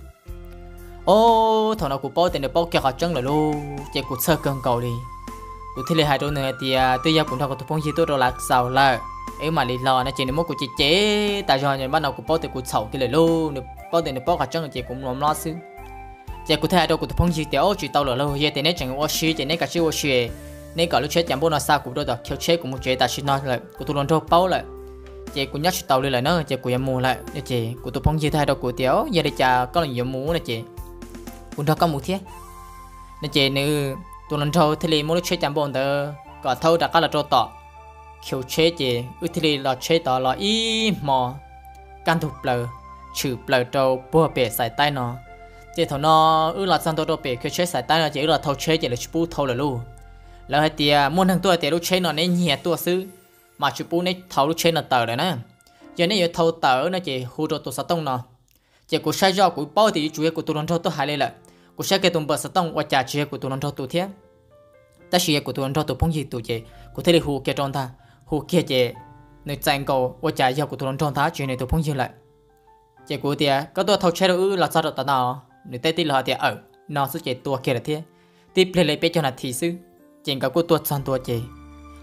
ô thằng nào cũng bao tiền để bao kia họ chân rồi luôn chế cũng sơ cơn cầu đi cũng thấy lấy hai đôi này thì tôi giờ cũng thằng có phong chi tôi rồi lạc sầu là ấy mà lý lo nó chỉ nên một cuộc chế tại do nhà ban đầu của bao tiền của sầu cái lời luôn được bao tiền được bao cả chân chị cũng làm lo xứ chị cũng thấy đâu cũng phong chi tiểu chỉ tao rồi lâu giờ thì nên chẳng có xí thì nên cả chiêu xí nên cả lúc chết chẳng bao nó sao cũng đôi đó kêu chết cũng một chế tại xin nói lại của tôi làm đâu bao lại chị cũng nhắc tao lên lại nữa chị cũng em mua lại chị của tôi phong chi thay đâu của tiểu giờ đây cha có là nhiều mua này chị cũng đâu có mua thiết nên chị nữ tôi làm đâu thì liền mỗi lúc chết chẳng bao giờ có thâu đã có là trâu tọ khiêu chế gì ưu tiên là chế đó là ý mò can thục lờ trừ lờ trâu bùa bể sải tay nó chỉ thằng nó ưu là sang tôi đâu bể khiêu chế sải tay nó chỉ là thâu chế chỉ là chụp thâu là luôn là hai tia muốn thằng tôi tia lúc chế nó nên nhẹ tua xứ mà chụp nên thâu lúc chế nó tờ đấy nè giờ này giờ thâu tờ nó chỉ hú cho tôi sát tông nó chỉ của sai do của bao thì chủ yếu của tôi làm cho tôi hại lên lại của sai cái tông bờ sát tông và trả chia của tôi làm cho tôi thế ta chỉ của tôi làm cho tôi phong gì tôi chỉ của thế là hú kia trong ta hú kia chị nơi tranh cầu và trả giao của tôi trong tháng chuyện này tôi phong dừng lại chị của tia có tôi thâu chế đâu là sao được tao nào nơi tây tin là tia ở nó sẽ chị tua kia là thế tiếp lên lấy bé cho là thị sư chị cả của tôi sang tua chị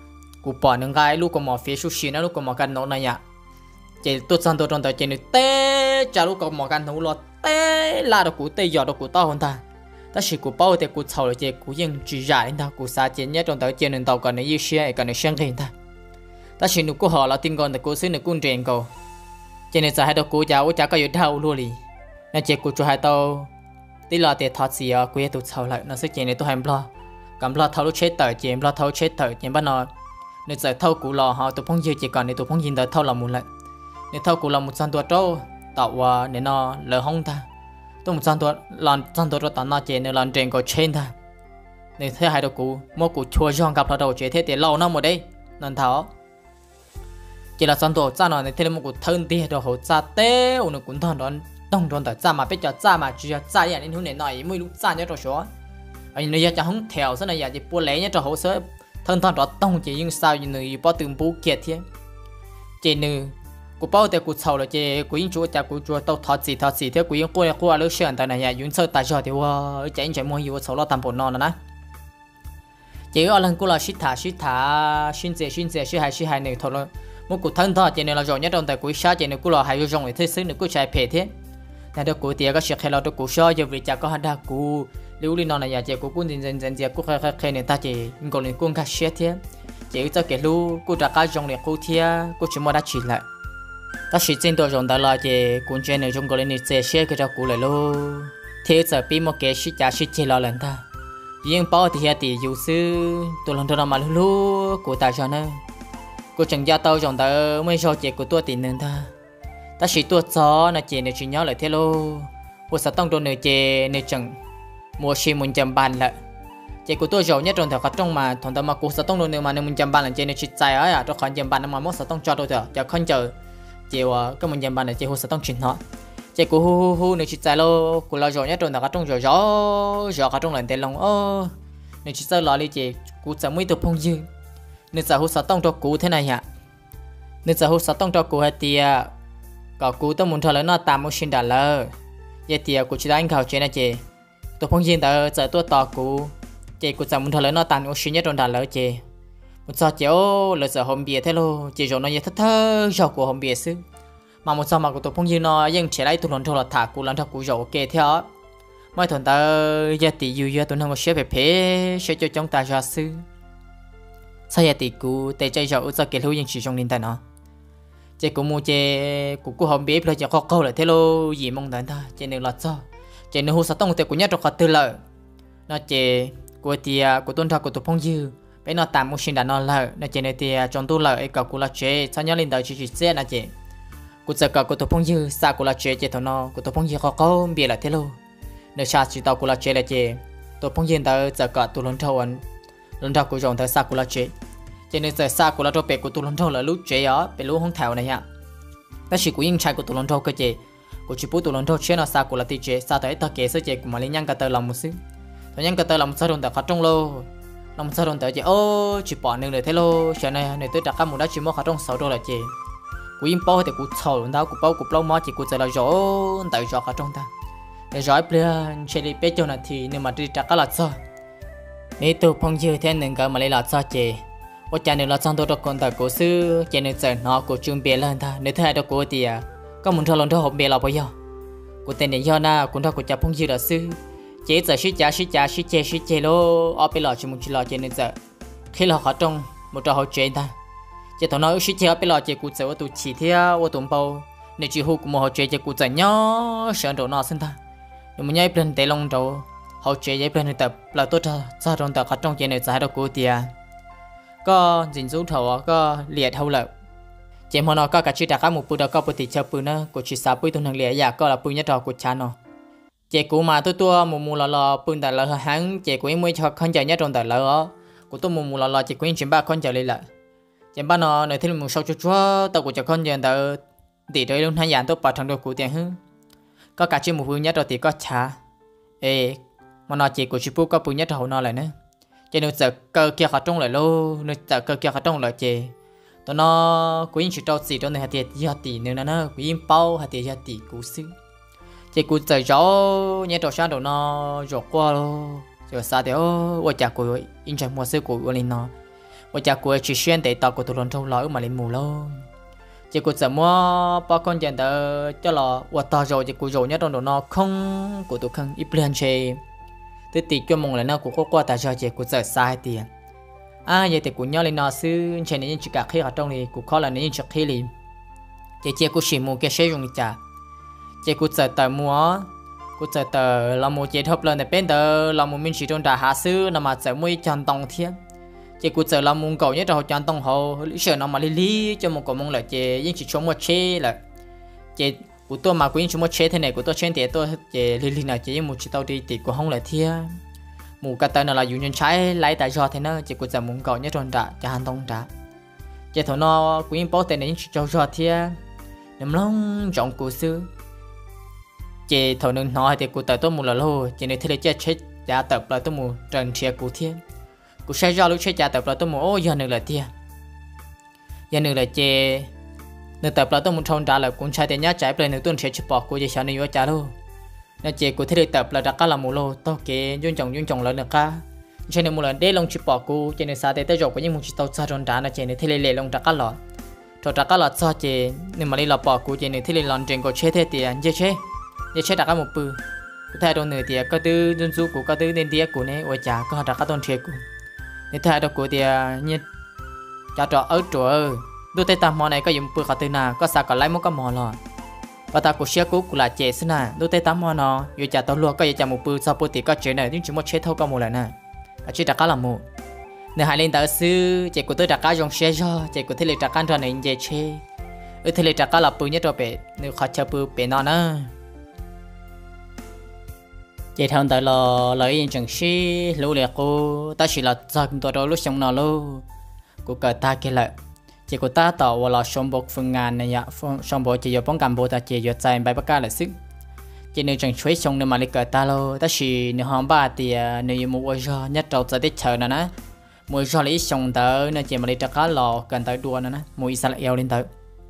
cú bỏ nâng gai lúc có mỏ phía sushi xí nó lúc có mỏ căn nấu này nhá chỉ tôi sang tôi trong tờ chỉ được té chả lúc có mỏ căn nấu lo té là được cú té giọt được cú to hơn ta ta chỉ cú bao thì cú chầu là chỉ cú yên chỉ giả đến ta cú xa chỉ nhất trong tờ chỉ nên tàu còn này yêu xe còn này sang hình ta ta chỉ được cú họ là tin con được cú xứ được cú truyền cầu chỉ nên giờ hai đầu cú cháu cháu có yêu đau luôn đi nên chỉ cú cho hai tàu tí lo thì thoát gì à cú tụt chầu lại nó sẽ chỉ nên tôi hành lo cầm lo thâu lúc chết tờ chỉ lo thâu chết tờ chỉ bắt nó nên giờ thâu cú lò họ tụi phong dư chỉ còn để tụi phong dư tới thâu là một lại nên thâu cú là một trăm tuổi trâu tạo nên nó lỡ hông ta tôi một trăm tuổi lần trăm tuổi trâu tạo nó chỉ nên lần trên có trên ta nên thế hai đầu cú mua cú chua giòn gặp nó đầu chế thế thì lâu nó một đây nên tháo chỉ là trăm tuổi cha nó nên thế một cú thân thì đồ hỗ cha té ôn cũng thằng đó đông đông tại cha mà biết cho cha mà chỉ cha vậy nên hôm nay nói mới lúc cha nhớ rồi số anh nói giờ không theo thế này giờ chỉ bua lẽ nhớ cho hỗ trợ thân thân đó tông chỉ nhưng sao như người bao từng bố kiệt thế chỉ nữ của bao thì của sầu là chỉ của những chỗ cha của chỗ tàu thọ gì thọ gì thế của những cô là cô là lúc sáng tại này giờ những sơ tại sao thì wow chạy chạy mua nhiều sầu lo tầm bồn non nè chỉ ở lần cô là shit thả shit thả shit dễ shit dễ shit hai shit hai này thôi rồi một cuộc thân thọ chỉ này là rồi nhất trong tại của sao chỉ này cô là hai cái dòng này thế xứ này cô chạy phê thế này được của tiền có sự khai lo được của sao giờ vì cha có hai đa của nếu đi nó là nhà chị của quân dân dân dân chị cũng khai khai khai này ta chỉ còn nên quân khai xét thế chỉ cho cái lu cô trả cái dòng này cô thia cô chỉ mua đã chỉ lại ta chỉ trên tôi dòng đó là chị quân trên này trong cái này sẽ xét cái cho cô lại lu thế giờ bị một cái shit giá shit chỉ lo lần ta nhưng bao thì hiện thì dù sư tôi lần đầu mà lu của ta cho nó cô chẳng gia tao dòng đó mới cho chị của tôi tiền nên ta ta chỉ tôi cho là chị này chỉ nhớ lại thế lu cô sẽ tông đồ này chị này chẳng mua xí muốn chăm bàn lại chị của tôi giàu nhất trong thời khắc trong mà thằng ta mà cô sẽ tông đồ nữa mà nên muốn chăm bàn là chị này chỉ chạy ấy à cho khoản chăm bàn mà muốn sẽ tông cho tôi thôi giờ không chờ chị cái muốn chăm bàn là chị hồ sẽ tông chuyển họ chị của hu hu hu này chỉ chạy lo của là giàu nhất trong thời khắc trong giàu giàu giàu khắc trong lần tiền lòng ơ này chỉ chạy lo đi chị cô sẽ mới được phong dư nên giờ hồ sẽ tông cho cô thế này hả nên giờ hồ sẽ tông cho cô hay tiệt có cô tôi muốn thở lớn nó tạm một xin đã lỡ vậy tiệt cô chỉ đánh khảo chuyện này chị tôi phong duyên tại giờ tôi tỏ cũ chị cũng chẳng muốn thở lớn nó tàn oxy nhất trong đàn lỡ chị một sao chéo lỡ giờ hôm bia thế luôn chị rồi nó như thất thơ rồi của hôm bia xứ mà một sao mà của tôi phong duyên nó vẫn chỉ lấy tôi lần thôi là thả cũ lần thằng cũ rồi ok theo mấy thằng ta giờ tỷ yêu yêu tôi không có xếp về phê sẽ cho chúng ta ra xứ sao giờ tỷ cũ để chơi rồi giờ cái lưu vẫn chỉ trong linh tài nó chị cũng mua chị cũng cũng hôm bia rồi chị khó câu lại thế luôn gì mong đợi ta chị đừng là sao chị nữ hồ sa tông thì cũng nhớ trong khóa tư lợi nó chị của thì của tuân thọ của tụi phong dư bé nó tạm một sinh đã nó lợi nó chị này thì trong tu lợi cả của là chị sao nhớ lên đời chị chị sẽ là chị của giờ cả của tụi phong dư xa của là chị chị thằng nó của tụi phong dư khó có bia là thế luôn nếu xa chỉ tao của là chị là chị tụi phong dư tới giờ cả tụi lớn thâu anh lớn thâu của dòng tới xa của là chị chị nên giờ xa của là trâu bể của tụi lớn thâu là lúc chị đó bể lúc không thèo này nhá ta chỉ của những trai của tụi lớn thâu cơ chị của chị bố tụi lớn thâu chế nó xa của là tì chế xa tới ta kể sơ chế của mà liên nhang cả tờ lòng một xíu tụi nhang cả tờ lòng sao đồng tờ khó trong lô lòng sao đồng tờ chế ô chị bỏ nương để thế lô chờ này này tôi đặt các một đá chỉ mua khó trong sáu đô là chế của im bao thì của sầu luôn đâu của bao của bao mò chỉ của giờ là rõ tại rõ khó trong ta để rõ plan chơi đi bé cho này thì nhưng mà đi đặt các là sao nếu tụi phong dư thế nên cái mà lấy là sao chế ở cha nên là trong tôi được con tờ của sư chế nên giờ nó của trường bè lên ta nếu thay được của thì có muốn thâu lần thâu hộp bè là bao giờ của tên này do na cũng thâu của cha phong dư là sư chế giờ shit cha shit cha shit che shit che lô ở bên lò chỉ muốn chỉ lò chế nên giờ khi lò khó trong một trò hậu chế ta chế thằng nói shit che ở bên lò chế cụ giờ ở tụ chỉ theo ở tụ bao nếu chỉ hụt của một hậu chế chế cụ giờ nhớ sợ đồ nó sinh ta nhưng mà nhảy lên để lông đồ hậu chế nhảy lên tập là tốt cho cho trong tập khó trong chế này giải được của tiền có dính dấu thầu có liệt hậu lợi chế mà nó có cả chỉ đặt các một bữa đó có bữa thì chơi bữa nữa của chỉ sáu bữa tuần hàng liệt giả có là bữa nhất trò của cha nó chế cũ mà tôi tua mù mù lò lò bữa tại lò hắn chế của em mới cho con chơi nhất trong tại lò của tôi mù mù lò lò chế của em chỉ ba con chơi lên lại chế ba nó nơi thêm một số chút chút tao của cho con chơi tao để rồi luôn hai dạng tôi bảo thằng đồ của tiền hơn có cả chỉ một bữa nhất trò thì có cha ê mà nó chế của chỉ bữa có bữa nhất trò nó lại nữa chế nó giờ cơ kia khó trong lại luôn nó giờ cơ kia khó trong lại chế tao nó của em chỉ trâu xì trong này hạt tiền hạt tỷ nữa nó của em bao hạt tiền hạt tỷ cú xứ chỉ cú trời gió nhẹ trâu sáng đầu nó gió qua luôn rồi sao thì ô ôi chả của em chẳng mua sữa của lên nó và cha của chỉ xuyên để tao của tụi lần trong lỡ mà lên mù luôn chỉ của giờ mua bao con tiền đó cho là và tao rồi chỉ của rồi nhớ trong đó nó không của tụi không ít plan chơi tôi tìm cho mong là nó của có qua tại sao chỉ của giờ sai tiền à vậy thì của nhau lên nó xứ trên này chỉ cả khi ở trong này của khó là nên chỉ khi liền chỉ chỉ của chỉ mua cái xe dùng trả chỉ của giờ tờ mua của giờ tờ là một chế hợp lên để bên tờ là một mình chỉ trong đà hạ xứ nằm mà giờ mua chọn tông thiên chỉ của giờ là muốn cầu nhất rồi chọn tông hồ lý sợ nó mà lý lý cho một cầu mong là chỉ những chỉ chống một chế là chỉ của tôi mà của những chống một chế thế này của tôi trên thì tôi chỉ lý lý nào chỉ một chỉ tao đi thì của không là thiên mù cả tên là dùng nhân trái lấy tại do thế nó chỉ của giờ muốn cầu nhất trong đà cho hành tông đà chỉ thằng nó của những bảo tên này chỉ cho do thiên nằm long trọng của xứ chỉ thầu nên nói thì cụ tới tôi một lần luôn chỉ nên thấy chết chết trả tập lại tôi một trận chia cụ thiên cụ sẽ do lúc chết trả tập lại tôi một ô giờ nữa là tiền giờ nữa là chỉ nữa tập lại tôi một thôn trả lại cũng sai tiền nhá trái lại nữa tôi sẽ chụp bỏ cụ chỉ sợ nữa trả luôn nên chỉ cụ thấy tập lại đặt cá là một lô tôi kể duyên chồng duyên chồng lại được cá cho nên một lần để lòng chụp bỏ cụ cho nên sao để tới rồi có những một chiếc tàu xa thôn trả là chỉ nên thấy lệ lòng đặt cá lọ rồi đặt cá lọ sao chỉ nên mà đi lọ bỏ cụ chỉ nên thấy lòng trên có chết thế tiền dễ chết giờ chết đặt cả một bự, thay đồ nửa tiệt có tư dân du của có tư nên tiệt của này, ôi chả có đặt cả tôn thiệt của, để thay đồ của tiệt như cha trọ ở chỗ ơi, đôi tay tạm mò này có dùng bự có tư nào, có sao có lấy một cái mò lò, và ta của xe cũ của là trẻ xí nè, đôi tay tạm mò nó, giờ cha tao luôn có giờ cha một bự sau bự tiệt có chuyện này nhưng chỉ một chết thôi có một lần nè, à chỉ đặt cả là một, nếu hai lên tao sư, trẻ của tôi đặt cả dùng xe cho, trẻ của thế là đặt cả cho này dễ chơi, ở thế là đặt cả là bự nhất rồi bé, nếu khó chơi bự bé nó nữa. Chỉ thằng tại là lấy những chuyện xí lũ lẹt cô ta chỉ là giặc tôi đâu lúc sống nào luôn cô cả ta kia lại chỉ cô ta tạo và là sống bộ phương ngàn này ạ sống bộ chỉ do bóng cầm bộ ta chỉ do chạy bài bắt cá là sức chỉ nên chẳng chuối sống nên mà lấy cả ta luôn ta chỉ nếu họ ba thì nếu mua giờ nhất trâu sẽ tích chờ nữa nè mua giờ lấy sống tới nên chỉ mà lấy trả cá lò cần tới đua nữa nè mua ít lại eo lên tới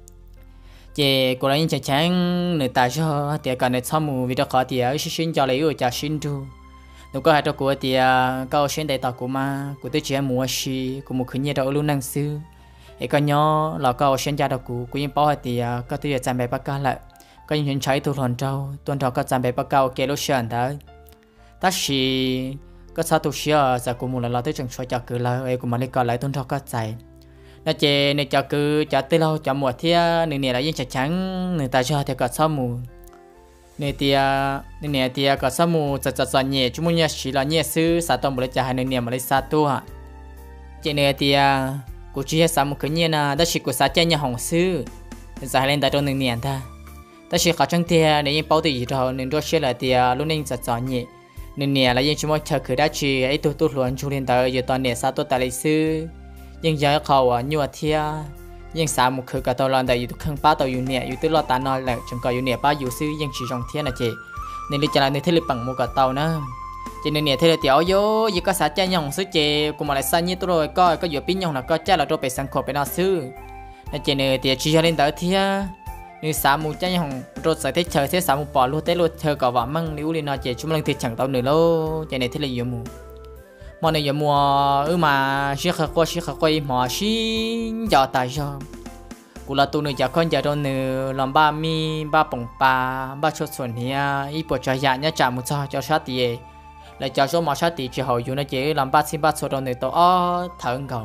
chị cô lấy những chén người ta cho thì cần để xong một video khó thì ở xin cho lấy ở trả xin tu nếu có hai trò của thì câu xin để tao của mà của tôi chỉ mua xí của một khởi nghiệp đâu luôn năng sư ấy có nhỏ là câu xin trả đâu của của những bảo thì có tôi chạm bài bắt cá lại có những trái tu hoàn trâu tuần trâu có chạm bài bắt cá kêu lúc sáng tới ta chỉ có sao tu sửa giờ của một là tôi chẳng phải trả cứ là ấy của mình đi còn lại tuần trâu có chạy nó chè này cho cứ cho tới lâu cho mùa thia này này là những chả trắng người ta cho thì có sao mù này tia này này tia có sao mù chặt chặt chặt nhẹ chúng mình chỉ là nhẹ sư sa tông bữa cha hai này mà lấy sa tu à chè này tia cụ chỉ sa mù cái nhẹ na đó chỉ cụ sa chè nhà hồng sư giờ lên tại trong này nè ta đó chỉ khó trắng tia này những bao tử gì rồi nên đôi xe là tia luôn nên chặt chặt nhẹ nên nè là những chúng mình chờ cứ đã chỉ ấy tu tu luôn chú lên tới giờ toàn nè sa tu tại lấy sư nhưng giờเขาอ่ะยัวเทียยังสามมุขคือกับตัวเราแต่อยู่ทุกครั้งป้าตัวอยู่เนี่ยอยู่ตัวเราตานอนแหละจนก็อยู่เนี่ยป้าอยู่ซื้อยังชีจงเทียนะเจในลิจารในเทเลปังมุกับตัวนะเจในเนี่ยเทเลเตียวโยยังก็สาใจยังซื้อเจกูมาเลยซานี่ตัวเราก็ก็อยู่ปิ้งยังนะก็เจ้าเราตัวไปสังขบไปนอซื้อนะเจเนี่ยเตียชีจะเล่นตัวเทียในสามมุขใจยังรถใส่เทเชอเทสามมุขปอรู้เทรถเธอก็ว่ามั่งนิ้วเลยนะเจชุ่มลังติดฉังตัวหนึ่งแล้วเจในเทเลอยู่มูmà này giờ mùa ư mà xí khơi qua xí khơi quay mà xí giờ tại sao cụ là tụi này giờ con giờ đâu nữa làm ba mi ba bông ba ba chốt xuân hia ít bộ trà dạ nhá chả một sao cho sát tì lại cho số mà sát tì chỉ hồi dù nó chỉ làm ba xin ba số đâu nữa tao ó thở cầu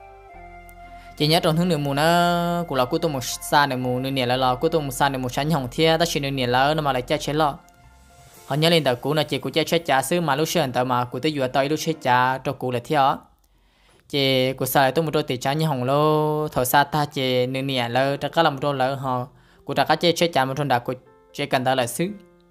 chỉ nhớ trong thứ nửa mùa nó cụ là cụ tụi một xa nửa mùa nửa nè là là cụ tụi một xa nửa một sáng hồng thia ta chỉ nửa nè là nó mà lại chơi chế lo họ nhớ lên tàu cũ là chị của cha chết trả xứ mà lúc xưa tàu mà của tôi vừa tới lúc chết trả cho cụ là theo chị của sai tôi một đôi tỷ trả như hồng lô thầu xa ta chị nương nhẹ lơ ta có làm đôi lỡ họ của ta có chết chết trả một thôn đặc của chị cần ta là xứ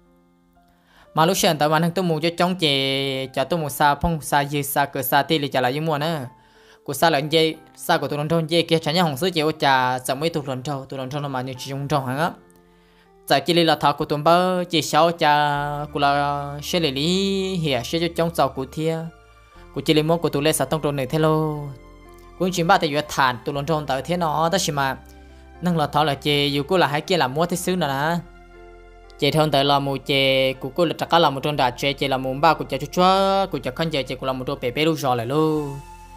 mà lúc xưa tàu mà thằng tôi muốn cho trong chị cho tôi một xa phong xa dư xa cửa xa ti thì trả lại như mua nữa của xa lợn dây xa của tôi thôn thôn dây kia trả như hồng xứ chị của trả sợ mấy tụi thôn trâu tụi thôn trâu mà như chị trong trâu hả á tại chỉ là thọ của tụi bao chỉ sáu cha của là sẽ lấy lý hiểu sẽ cho trong giàu của thia của chỉ là món của tụi lên sát tông trộn này thế lo cũng chỉ ba thì vừa thản tụi lon trộn tại thế nó đó chỉ mà năng là thọ là chỉ dù cô là hai kia làm mua thế xứ nữa nè chỉ thôn tại là một chỉ của cô là chắc là một trộn đạt chỉ chỉ là một ba của cha chúa chúa của cha con chỉ chỉ của là một trộn bể bể lu giò lại luôn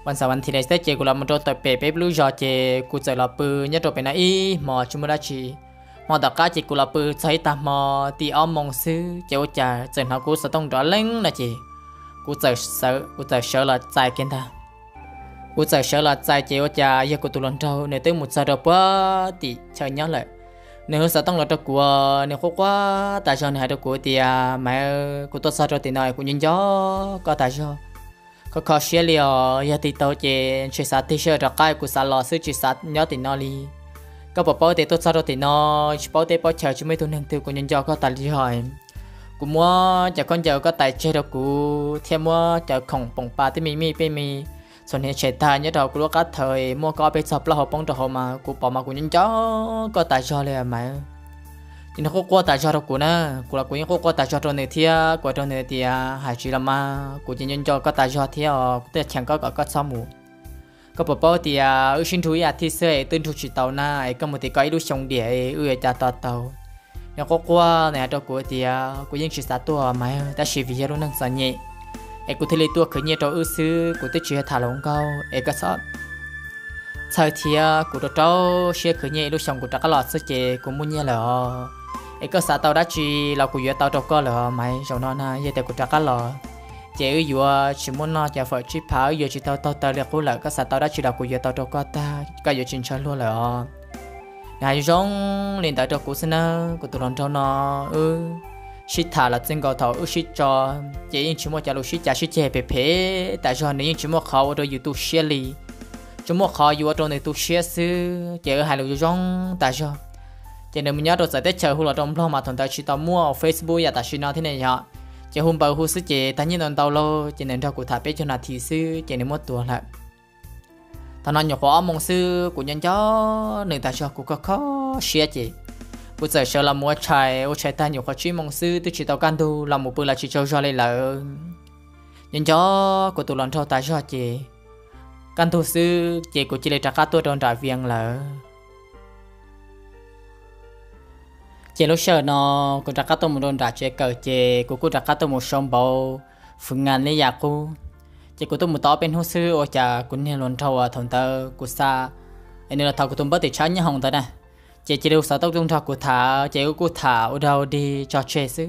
วันเสาร์วันที่ได้เจกูเรามันโดนต่อยเป๊ะเป๊ะรู้จอเจกูเจอเราปืนยัดตัวเป็นอะไรหมอจุมราชีหมอตะก้าเจกูเราปืนใช้ตามหมอตีอ้อมมองซื้อเจ้าจ่าเจอหน้ากูสะต้องรอเล่งนะเจกูเจอเสือกูเจอเสือละใจกันท่ากูเจอเสือละใจเจ้าจ่าอย่ากูตุลันเท่าในตึ้งมุดซาดปะตีเชิญย้อนเลยเนื้อสะต้องรอตะกัวเนื้อขวาแต่ชอนหายตะกัวตีอ่ะแม่กูตัวซาดตีน้อยกูยิงย่อก็แต่ชอก็ขอเชียร์เลยอ่ะอย่าติดตัวเจนช่วยสัตว์ที่เชื่อรักใครกูสารซื้อจิตสัตว์ย้อนติดนอลีก็ปอเตตัวซาดติดนอชิปอเตปอเชอร์ชิไม่ตัวหนึ่งตัวกูยิงย่อก็ตัดที่หอยกูมัวจะคนเดียวก็แต่เชื่อกูเทียมว่าจะของปงปลาที่มีมีไปมีส่วนเหตุเฉดทานยัดเรากูรู้กัดเถยมัวก็ไปสอบแล้วหอบปงตัวหอมากูปอมากูยิงย่อก็แต่เชื่อเลยไหมจริงๆกูกลัวแต่ชอบกูนะกูละกูยังกูกลัวแต่ชอบตัวเนื้อเทียกูตัวเนื้อเทียหายชีละมากูจริงๆจอก็แต่ชอบเทียกูแต่แข่งก็ก็ก็ซ้อมหมูก็ปอเทียอุ้ยชินทุยอาทิตย์เสยตื่นทุกชิตเอาหน้าไอ้ก็มุติก็ไอ้ดูชงเดียอุ้ยจะต่อเตายังกูกลัวเนี่ยตัวกูเทียกูยังชิสาตัวไหมแต่ชีวิตรู้นั่งสัญญาไอ้กูทะเลตัวขึ้นเนี่ยตัวอื้อซื้อกูติดเชื้อถ่ายลงเก้าไอ้ก็ซ้อใช่เทียกูตัวเจ้าเชื่อขึ้นเนี่ยดูชงกูจะก็หลอดซื้อเจกูมุ่งเนี่ยเหรอไอ้ก็สาตาวดัชชีเรากูอยู่ตาวตกก็เหรอไม่ชาวนอนนะยังแต่กูจักกันเหรอเจ้าอยู่ว่าชิมุนนอจะฝึกชิพาวอยู่ชิตาวตาวตาวเรียกกูเหรอก็สาตาวดัชชีเรากูอยู่ตาวตกก็ตาก็อยู่ชินชันล้วนเหรอนายจงเรียนตาวตกกูสินะกูตัวร้อนเท่านอเออชิถาละจึงก็เท่าเออชิจอเจ้ายิ่งชิมุจะรู้ชิจ่าชิเจเป๊ะแต่จอนนี้ยิ่งชิมุเขาโดยอยู่ตู้เชียรีชิมุเขาอยู่ตรงในตู้เชียซื้อเจ้าหายรู้จงแต่จอchỉ nên mình nhớ rồi sẽ tết chờ hú là trong lo mà thằng ta chỉ tao mua Facebook ya ta chỉ nói thế này nhá chỉ hôm bữa hú sư chỉ ta nhìn đòn tao lo chỉ nên cho cụ thả bé cho nó thì sư chỉ nên mất tuổi lại thằng nó nhỏ khó mong sư của nhân chó nên ta cho cụ có khó xia chỉ cụ giờ sợ là mua trái ô trái ta nhỏ khó chỉ mong sư tôi chỉ tao can tu làm một bữa là chỉ cho cho lên là nhân chó của tụi lần sau ta cho chỉ can tu sư chỉ của chỉ lấy trả cá tôi trong trả viên là chế lúc sau nó cũng đã cắt tôi một đòn đã chế cờ chế cũng cũng đã cắt tôi một sông bầu phương ngàn lấy giặc cô chế cũng tôi một tao bên hồ sư ở nhà cũng như lần thâu à thằng tơ cũng xa anh là thâu của tôi bất tiện chán như hồng tơ nè chế chế đâu sao tôi dùng thâu của thả chế của thả ở đâu đi cho chế sư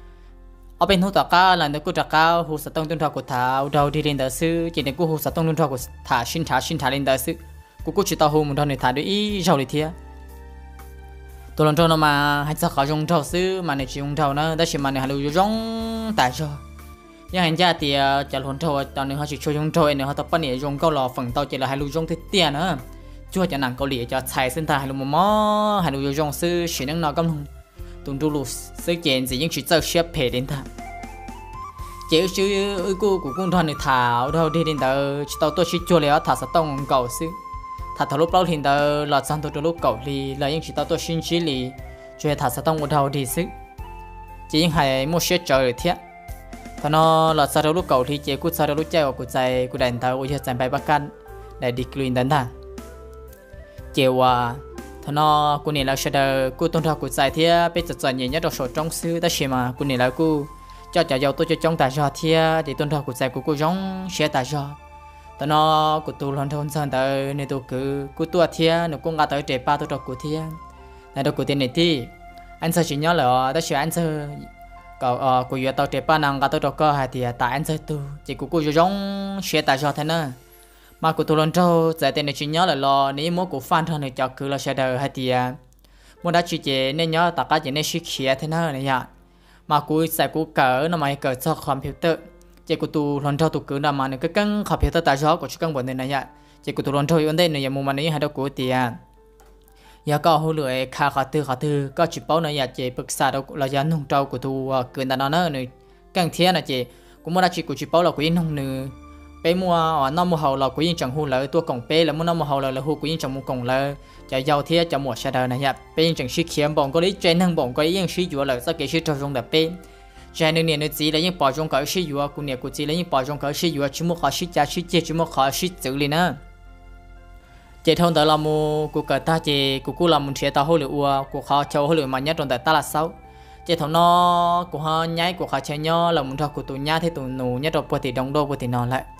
ở bên hồ tao cá là nó cũng đã cá hồ sao tôi dùng thâu của thả ở đâu đi lên đó sư chế này cũng hồ sao tôi dùng thâu của thả xin thả xin thả lên đó sư cũng cũng chỉ tao hồ một đòn này thả được ý giàu đi thiệtตัวลงทุนมาให้สักเขาจงเท่าซื้อมาในชีจงเท่านะแต่ชิมันในฮัลโหลจงแต่ชอยังเห็นจ่าเตียจะลงเท่าตอนนี้เขาชิช่วยจงเท่าเองเขาตบปนเนี่ยจงเกาหล่อฝั่งเตาเจริญฮัลโหลจงเตี้ยนะช่วยจะหนังเกาหลีจะใช้เส้นทางฮัลโหลมอฮัลโหลจงซื้อชิ้นนึงนอกกำลังตุนดูลูซื้อเจนสิยังชิเจอเชียบเพดินท่าเจ้าชื่อกูกูกุ้งทอนในถาวเท่าที่ดินเตอชิเตาตัวชิจัวแล้วถาสต้องเก่าซื้อถ้าทะลุเปล่าทิ้งเตอหลอดซันตัวทะลุเก่าลีแล้วยังชิตาตัวชินชิลีช่วยถ้าสต้องอุดเอาดีซึจียังให้มั่วเชื่อใจเลยเทียตอนนั้นหลอดซันทะลุเก่าลีเจ้ากูซันทะลุใจกูใจกูได้เตออุยใจไปประกันได้ดีกรีนดันท่าเจ้าว่าตอนนั้นกูเนี่ยเราเชื่อกูต้องทำกูใจเทียไปจัดจ่ายเงินยัดดอกโฉดจ้องซื้อแต่เชื่อมากูเนี่ยแล้วกูจะจะเอาตัวจะจ้องแต่ชอเทียที่ต้องทำกูใจกูกูจ้องเชื่อแต่ชอตอนนั้นกูตัวหลอนทนสันเตอในตัวกูกูตัวเทียหนูกูงาตัวเจ็บป้าตัวกูเทียในตัวกูเทียนที่อันเซอร์ชิญย้อนเหรอแต่เชื่ออันเซอร์ก็เออกูอยู่ตัวเจ็บป้านางกับตัวก็หายเทียแต่อันเซอร์ตัวจีกูกูจะร้องเชียแต่ชอเท่านั้นมากูตัวหลอนทนใจเต็มในชิญย้อนเหรอนี่มัวกูฟันเท่าในจอคือเราเชียเดอหายเทียมัวได้ชีเจเนี่ยย้อนตากาเจเนี่ยชิเขียเท่านั้นเนี่ยมากูใส่กูเกิดน้ำมันเกิดจากคอมพิวเตอร์เจ้ากูตูหลอนเท่าตุกเกินมาเนี่ยก็กังขับเพียร์ตาชอบกูชิกังบนเนี่ยนะยะเจ้ากูตูหลอนเท่าอยู่อันเด่นเนี่ยยังมุมมันนี้ให้เรากูเตียยาก็หัวเรือคาขาตือขาตือก็จิบเป้าเนี่ยเจ้าปรึกษาเราเราจะนุ่งเจ้ากูตูเกินแต่นอนเนี่ยกังเทียนะเจ้ากูมั่วได้จิกูจิบเป้าเรากูยิ่งนุ่งเนื้อไปมัวอ๋อน้ำมัวเฮาเรากูยิ่งจังหูเลยตัวกล่องเป้แล้วมัวน้ำมัวเฮาเราเราหูกูยิ่งจังมัวกล่องเลยจะยาวเทียจะหมวดชาดานะยะไปยิ่งจังชี้เขียนบ่งก็ได้เจนทั้งบ่งก็ยิ่งชี้อยู่เลยสักกี่ชี้ทงแบบเป้ใจนึงเนี่ยนึกจีแล้วยังปอจงก็ชี้อยู่กูเนี่ยกูจีแล้วยังปอจงก็ชี้อยู่ชิมุขอชี้จ่าชี้เจชิมุขอชี้จืดเลยนะเจทงแต่ละมูกูเกิดตาเจกูกูละมุนเชียตาหัวเหลือกูขอเช่าหัวเหลือมันยัดตรงแต่ตาละเสาเจทงนอกูหอย้ายกูขอเช่าย่อละมุนทอกูตัวย้ายที่ตัวหนูยัดตรงปกติดงโดปกตินอนแหละเจ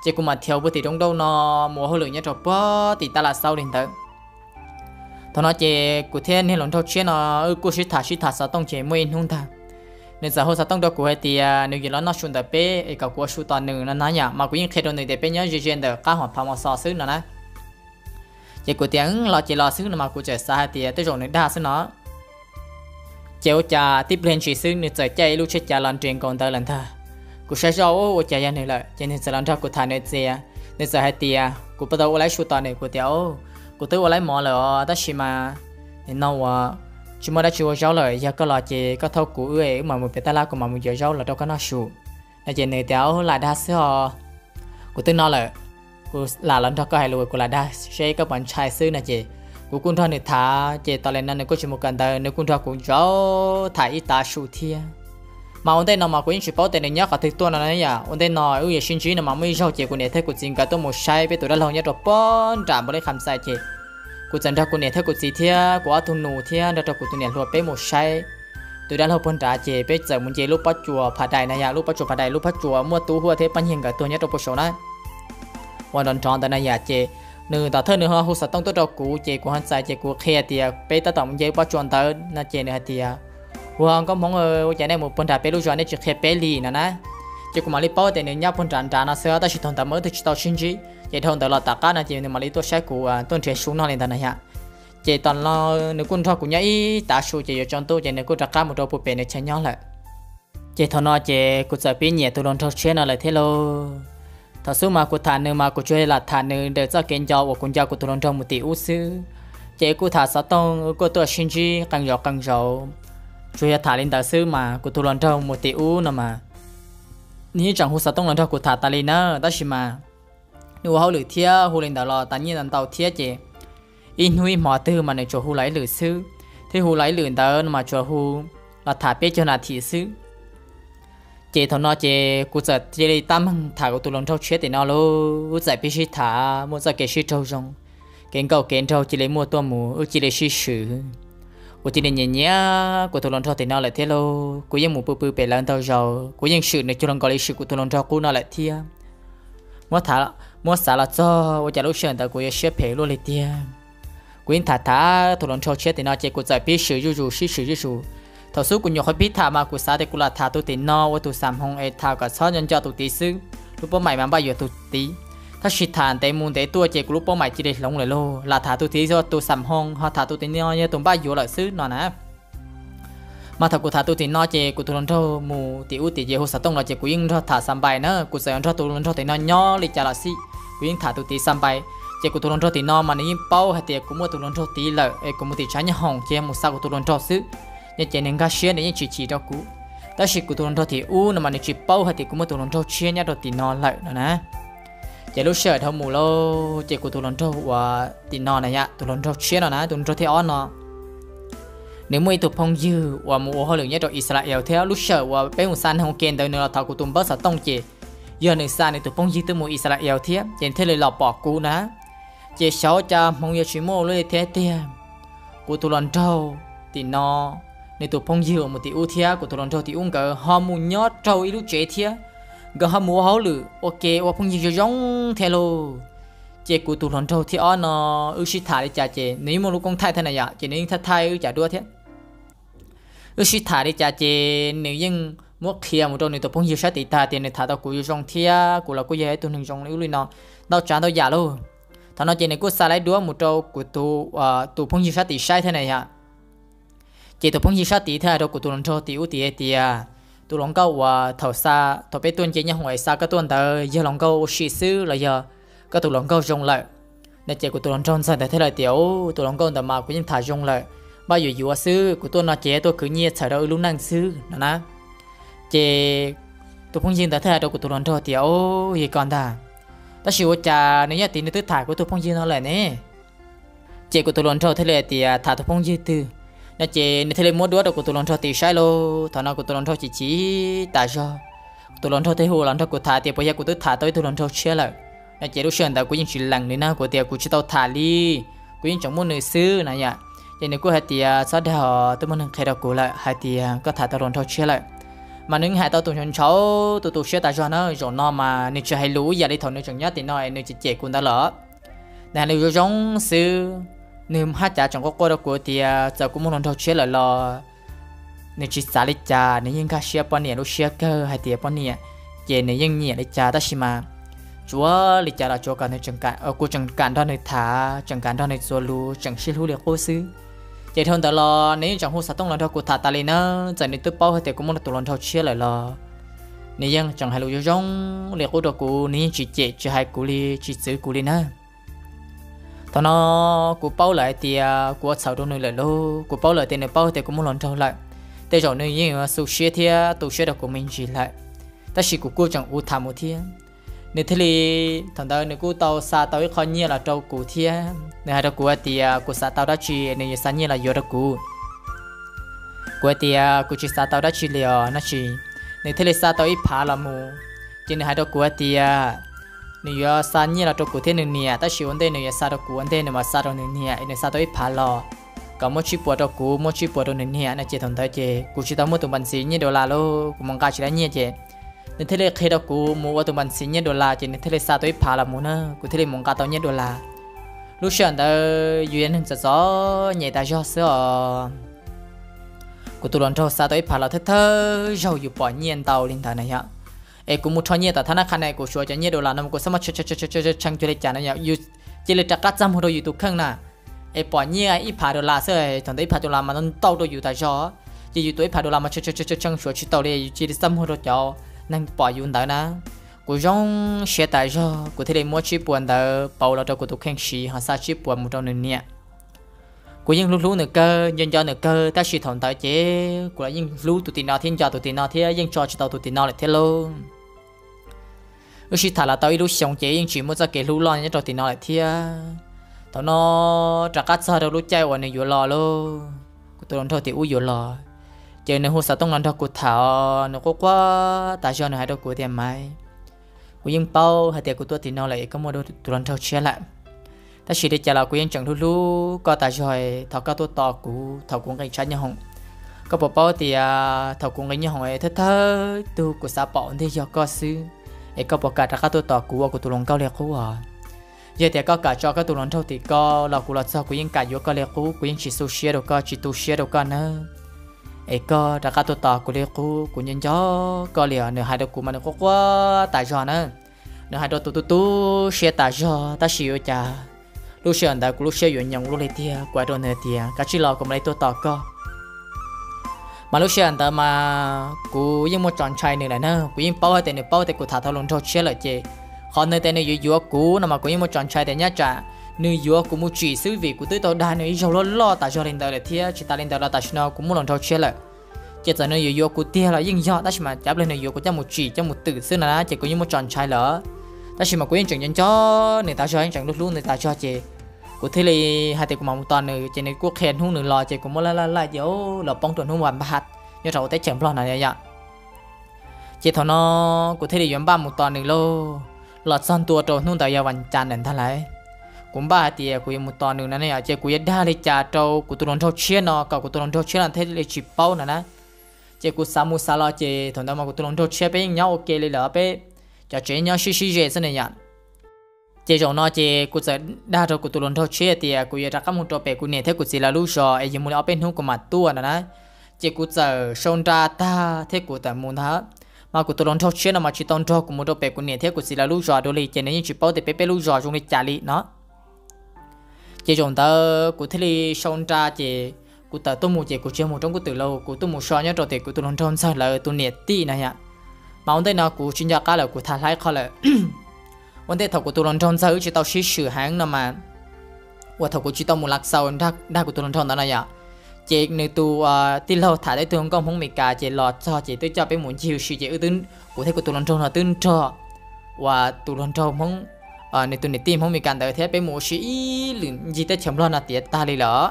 chỉ cũng mà theo bữa thì trong đâu nó mua hơi lượng nhá rồi bó thì ta là sau đến tới thằng nó chỉ cụ thể nên lần đầu tiên nó ừ cụ sĩ thả sĩ thả sao tông chỉ mới không thà nên giờ hôm sau tông đó cụ hay thì nếu như nó xuống tới bé cái cụ số toàn nữ nó nói nhá mà cụ những khi đó người để bé nhớ gì chuyện được cá hoạt phong mà so sánh nó nè chỉ cụ tiếng lo chỉ lo sướng mà cụ chạy xa thì tới rồi nó đa sướng nó chéo cha tiếp lên chỉ sướng nên chạy chạy lúc chết cha lần truyền còn tới lần thà cụ sẽ cho ô chạy ra này lại cho nên sẽ lần thà cụ thà này xe nên giờ hay thì cụ bắt đầu lấy số toàn này cụ tiểu cụ tôi lấy mỏ là đó chỉ mà nó à chỉ mà đã chịu rau rồi giờ có là chỉ có thâu cụ ấy mà một cái ta la của mà một giờ rau là đâu có nó sụ là chỉ này tiểu là đa số cụ tôi nói là cụ là lần đó có hai lùi cụ là đa số các bạn trai xứ này chị cụ cũng thôi này thả chỉ tao lên nên có chỉ một cần tao nếu cũng thôi cũng rau thả ít ta sụ thia mà ông đây nó mà cũng chỉ bảo tên này nhớ cả thứ tuần là này à ông đây nó ưu việt sinh trí nó mà mới rau chỉ của này thấy của chính cả tôi một sai với tôi đã lâu nhất rồi bốn trả một cái khám sai chỉ của chân ra của này thấy của gì thia của thôn nụ thia đã cho của tôi này luôn bé một sai tôi đã lâu bốn trả chỉ bé giờ muốn chỉ lúc bắt chùa phá đại này à lúc bắt chùa phá đại lúc bắt chùa mua tú hoa thế bán hiện cả tôi nhất rồi bộ số này hoàn toàn tròn tại này à chỉ nửa tao thơ nửa hoa hút sát tông tôi cho của chỉ của hắn sai chỉ của khe thì bé ta tổng giấy bắt chùa tới là chỉ này thì hoàng có mong ở cái này một phần trả bé lúc này chỉ khe bé lì nè nè chỉ có mà lấy bao tiền này nhá phần trả trả nó sẽ ta chỉ thằng ta mới thì chỉ tao xin gì chỉ thằng ta là tất cả là chỉ mà lấy tôi sai của tôi chỉ xuống nó lên thằng này ha chỉ toàn lo nếu con thọ của nhảy ta số chỉ cho tôi chỉ nếu con trả cả một đôi bộ bể này chơi nhau lại chỉ thằng nó chỉ của giờ bé nhẹ tôi đón thọ chơi nó lại thế lo thằng số mà của thằng nữa mà của chơi là thằng nữa để cho kiến giáo của con giáo của tôi đón trong một tỷ út sư chỉ của thằng sáu tông của tôi xin gì càng giàu càng giàu chơi thả lên đại sư mà của tôi lần đầu một tỷ u nè mà ní chẳng hồ sa tông lần đầu của thả ta lên nữa đó là mà nếu họ lười thia hồ lên đảo lò ta nhiên lần đầu thia chứ in hui mỏ tư mà này cho hồ lấy lười sư thì hồ lấy lười đó mà cho hồ là thả bé cho là thị sư chị thằng nó chị của giờ chị đi tâm thả của tôi lần đầu chết thì nó luôn giải bé sĩ thả mua ra cái sĩ trâu rong cái cầu cái trâu chị lấy mua toa mù chị lấy sĩ sử của chị nhẹ nhẹ của tôi lần sau thì nó lại thế lo của những một bự bự bể lớn tao rồi của những sự này cho lần gọi lịch sử của tôi lần sau của nó lại thia mua thả mua xả là cho của nhà lúc sáng tao của những xếp bể luôn lại thia của những thả thả tôi lần sau chết thì nó chỉ của giải biết sử dụng sử sử dụng thầu số của nhiều khách biết thả mà của xã thì của là thả tôi thì nó của tôi sắm hông ấy thả cả sáu nhân cho tôi tí xứ lúc bố mày mà bao giờ tôi tíถ้าชิดฐานแต่มูลแต่ตัวเจกุลุปป้อหมายจีเดหลงเลยโลลาถาตัวที่จะตัวสามห้องหาถาตัวที่น้อยเนี่ยตัวบ้าอยู่หล่อซื้อหน่อยนะมาถ้ากูถาตัวที่น้อยเจกูตัวนั้นเท่ามูติอุติเจหัวสัตว์ต้องเราเจกูยิ่งถาสามใบเนอะกูใส่อันเท่าตัวนั้นเท่าที่น้อยย่อลิจาราซีกูยิ่งถาตัวที่สามใบเจกูตัวนั้นเท่าที่น้อยมันยิ่งเป้าให้เตียกูมั่วตัวนั้นเท่าตีเลยเอกูมั่วตีใช้เนี่ยห้องเจมูซากูตัวนั้นเท่าซื้อเนี่ยเจนึงก็เชี่ยเนี่ยยิ่งชี้ๆเจ้ากูแต่ชิกูตัวนั้นเท่าที่อู้น่ะมันยิ่งชี้เป้าให้เตียกูมั่วตัวนั้นเท่าเชี่ยเนี่ยตัวที่น้อยเลยนะนะchỉ lúc sợ thâu mù lô chỉ của tụi lần trâu và tì nọ này nhá tụi lần trâu chia nó nè tụi lần trâu theo nó nếu mấy tụi phong dư và một hồi lượng nhất rồi Israel theo lúc sợ và bé một san không kèn tới nữa là thảo của tụi bớt sợ tông chỉ giờ nửa san này tụi phong dư từ một Israel theo chỉ thếเลยlọp bỏ cú nè chỉ sáu cha mong giờ chỉ mua lấy thế tiền của tụi lần trâu tì nọ này tụi phong dư một tỷ u theo của tụi lần trâu thì uống cả họ muốn nhót trâu ít lúc chế theo cái họ mua háo lử ok và phong dư giống theo lo chế của tụi lần trâu thì ở nó ưu sĩ thả đi trả chế nếu mà lúc con thay thế này ạ chế nên thay thay ưu trả đua thế ưu sĩ thả đi trả chế nếu như mua kia một đôi này tụi phong dư sẽ tỷ ta tiền này thả tao của trong thia của là của gì tụi mình trong ưu lì nó tao trả tao giả luôn thằng nó chế này của xa lấy đua một trâu của tụi tụi phong dư sẽ tỷ sai thế này ạ chế tụi phong dư sẽ tỷ thế đâu của tụi lần trâu tỷ ưu tỷ tỷ à tụi lòng câu và thầu xa thầu bé tuần chế nhau ngoài xa các tuần tới giờ lòng câu sĩ sư là giờ các tụi lòng câu dùng lại nên chế của tụi lòng tròn sai thế là tiểu tụi lòng câu tầm mà cũng những thả dùng lại bao giờ vừa sư của tôi nó chế tôi cứ nhiệt xài đâu lúc năng sư nè nè chế tụi phong duyên tới thế là đâu của tụi lòng tròn tiểu gì còn ta ta chịu trà nếu như tí nữa tôi thả của tụi phong duyên nó lại nè chế của tụi lòng tròn thế là thì thả tụi phong duyên từ nè chị nè thấy mua đũa đâu của tụi lần thọ thì sai lô thằng nào của tụi lần thọ chỉ chỉ tại sao tụi lần thọ thấy hồ lần thọ của thả thì bây giờ của tôi thả tới tụi lần thọ chia lại nè chị lúc xưa tao cũng chỉ lần nữa na của tiệt của chỉ tao thả đi cũng chẳng muốn nơi xưa này nhá chị này của hai tiệt sau đó tôi muốn khai đầu của lại hai tiệt có thả tụi lần thọ chia lại mà những hai tao tụi chọn cháu tụi tụi sẽ tại cho nó rồi nó mà nếu chưa hay lú giờ đi thằng nếu chẳng nhớ thì nói nếu chỉ trẻ cũng đã lỡ này nếu giống xưa nếu hát trả chẳng có qua đâu của thì giờ cũng muốn làm thâu chế lại lo nếu chỉ xả lịch trà nếu những cái xe bao nhiêu lúc xe cơ hay tiệp bao nhiêu về nếu những nhẹ lịch trà đó xí mà chúa lịch trà là chúa cả nơi chẳng cả ở cô chẳng cả đó nơi thả chẳng cả đó nơi xua lu chẳng xí lu liệt cô xứ vậy thôi tao lo nếu chẳng hô sát tông làm thâu của thả ta lên nó giờ nếu tôi bao hay thì cũng muốn tụi làm thâu chế lại lo nếu những chẳng hay lu giống liệt cô đó cô nếu chỉ trẻ chỉ hay cô li chỉ xứ cô li nữa thằng nó cô bao lại thì cô sáu đôi nơi lại lô cô bao lại thì này bao thì cũng muốn làm thâu lại để rồi nơi những số xe thì tổ xe được của mình chỉ lại ta chỉ của cô chẳng u tham một thiên nếu thế thì thằng đó nếu cô tàu xa tàu ít khó nhiều là trâu cụ thiên nếu hai đứa cô thì cô xa tàu đã chỉ nếu xa nhiều là vô được cô cô thì cô chỉ xa tàu đã chỉ liền nó chỉ nếu thế thì xa tàu ít phá là mù chỉ nếu hai đứa cô thì nếu xa nhiều là trâu cụ thiên nên nè ta chỉ vấn đề nếu xa được cô vấn đề nếu mà xa được nên nè nếu xa tàu ít phá là có một chiếc bột đâu cũ một chiếc bột đâu nên nè nó chỉ thằng thấy chị cũ chỉ tao mua tụi mình xí như đô la lô cũng mong cá chỉ là như chị nên thế là khi đâu cũ mua tụi mình xí như đô la chị nên thế là sao tôi phá là muốn nữa cũ thế là mong cá tao như đô la lúc sáng tao duyên hình gió nhẹ ta gió sữa cũ tụi lần sau sao tôi phá là thế thơ giàu dù bỏ nhiên tàu lên thằng này ạ ê cũ một thằng nhiên tao thằng nào khăn này cũ xua cho như đô la nó cũ sao mà ch ch ch ch ch chăng cho lấy trả nó ạ dù chỉ là trả cắt trăm hồi đầu dù tụi khăn nè ê bỏ nhiên ai ít phá đô la sữa thằng đấy phá đô la mà nó tàu đâu dù tại gió chỉ dù tuổi phá đô la mà ch ch ch ch chăng xua chỉ tàu đi chỉ là trăm hồi đầu cho nên bỏ dùng đó nè, cô giống xe tải cho, cô thấy mua chiếc buồn đó, bao lâu cho cô tụi khen xì, họ sa chiếc buồn một trong nền nhẹ, cô những lúc lúc nữa cơ, nhân cho nữa cơ, ta chỉ thằng tới chế, cô lại những lúc tụi tin nào thiên cho tụi tin nào thế, những cho chỉ tao tụi tin nào lại thế luôn, lúc chỉ thà là tao lúc sống chế, những chỉ muốn ra cái lúc lo những cho tin nào lại thế, tao nó trả cát sao đâu lúc chơi ở này vừa lo luôn, cô tụi nó thôi thì u vừa lo. Giờ này hồ sơ tông lần đầu của thảo nó có quá tại sao nó hai đôi của tiền mai của những bao hai tiền của tôi thì nó lại có một đôi tụi lần đầu chia lại ta chỉ để trả lại của những chẳng lúc lúc có tại sao thảo cao tôi to của thảo cũng cảnh sát như hồng có bộ bao thì thảo cũng cảnh như hồng ấy thơ thơ tu của xã bọn thì do có sư ấy có bộ cả các tôi to của của tụi lần cao liệt của à giờ thì có cả cho các tụi lần đầu thì có là của là sao của những cả vô cao liệt của của những chỉ số share đâu có chỉ tu share đâu có nữa ấy có đã cả tôi tỏ của liệt của của nhân gió có liền nửa hai đôi của mà nó có quá tại sao nữa nửa hai đôi tu tu tu xe tại sao ta xíu cha lúc xe anh ta của lúc xe chuyển nhung lúc lấy tiền quay đôi nửa tiền cả chỉ lo cũng lấy tôi tỏ co mà lúc xe anh ta mà của những một tròn trai này là nữa của những bao tiền này bao tiền của thả thao lồng thao xe lại chị còn nơi tên này dưới dưới cũ nằm mà của những một tròn trai để nhá trả nơi dưới của một chỉ sư vị của tôi tao đa nơi giàu lo lo tại sao lên đời là thế chỉ ta lên đời là tại sao cũng muốn làm thao xe lại chỉ giờ nơi dưới của tia là những do ta chỉ mà chấp lên nơi dưới của cho một chỉ cho một từ xưa là chỉ có những một tròn trai lỡ ta chỉ mà của những chuyện nhân cho người ta cho anh chẳng lúc lúc người ta cho chị của thế là hai tiền của một toàn này chỉ này quốc khen hung nửa lò chỉ cũng muốn la la la dấu là bóng tuần hung hoàn bát như trâu té chẳng lo này vậy chỉ thằng nó của thế là giống ba một toàn này lô lọt son tua trâu hung tại giờวันจันทร์นั่นท่าไรcũng ba thì của một toàn nữa này à chỉ của đa đi trà trâu của tụi nó trâu chia nó cả của tụi nó trâu chia là thế là chỉ bao nè nè chỉ của sáu mươi sáu lo chỉ thằng đó mà của tụi nó trâu chia bé nhau okเลยเหรอbé cho chế nhau xí xí dễ thế này nhỉ chỉ trong nó chỉ của giờ đa trâu của tụi nó trâu chia thì của giờ các môn trâu bé của này thế của chỉ là lúc rồi ấy chỉ muốn ở bên hông của mặt tua nè nè chỉ của giờ sông ra ta thế của tận môn đó mà của tụi nó trâu chia là mà chỉ tông trâu của một trâu bé của này thế của chỉ là lúc rồi đôi li chỉ nên chỉ bao thì bé bé lúc rồi chúng đi trả li nó chỉ chúng ta cụ thể là song tra chỉ cụ ta tôi mua chỉ cụ chơi một trong cụ từ lâu cụ tôi mua so nhá rồi thì cụ tôi làm trong sao là tôi nhiệt tí này ạ mà vấn đề nào cụ chuyên gia cá là cụ thà lái khó là vấn đề thầu cụ tôi làm trong sao chỉ tao xí sửa hàng nào mà và thầu cụ chỉ tao một lạc sau đa đa cụ tôi làm trong đó này ạ chỉ nếu tôi tí lâu thả đấy tôi không có không bị cả chỉ lọt cho chỉ tôi cho bé muốn chiều xí chỉ ư tính cụ thể cụ tôi làm trong là tính cho và tôi làm trong không à nên tụi này tìm khôngมีการแต่thế bé mua sĩ lựng gì tới chấm lo là tiệt ta đi lỡ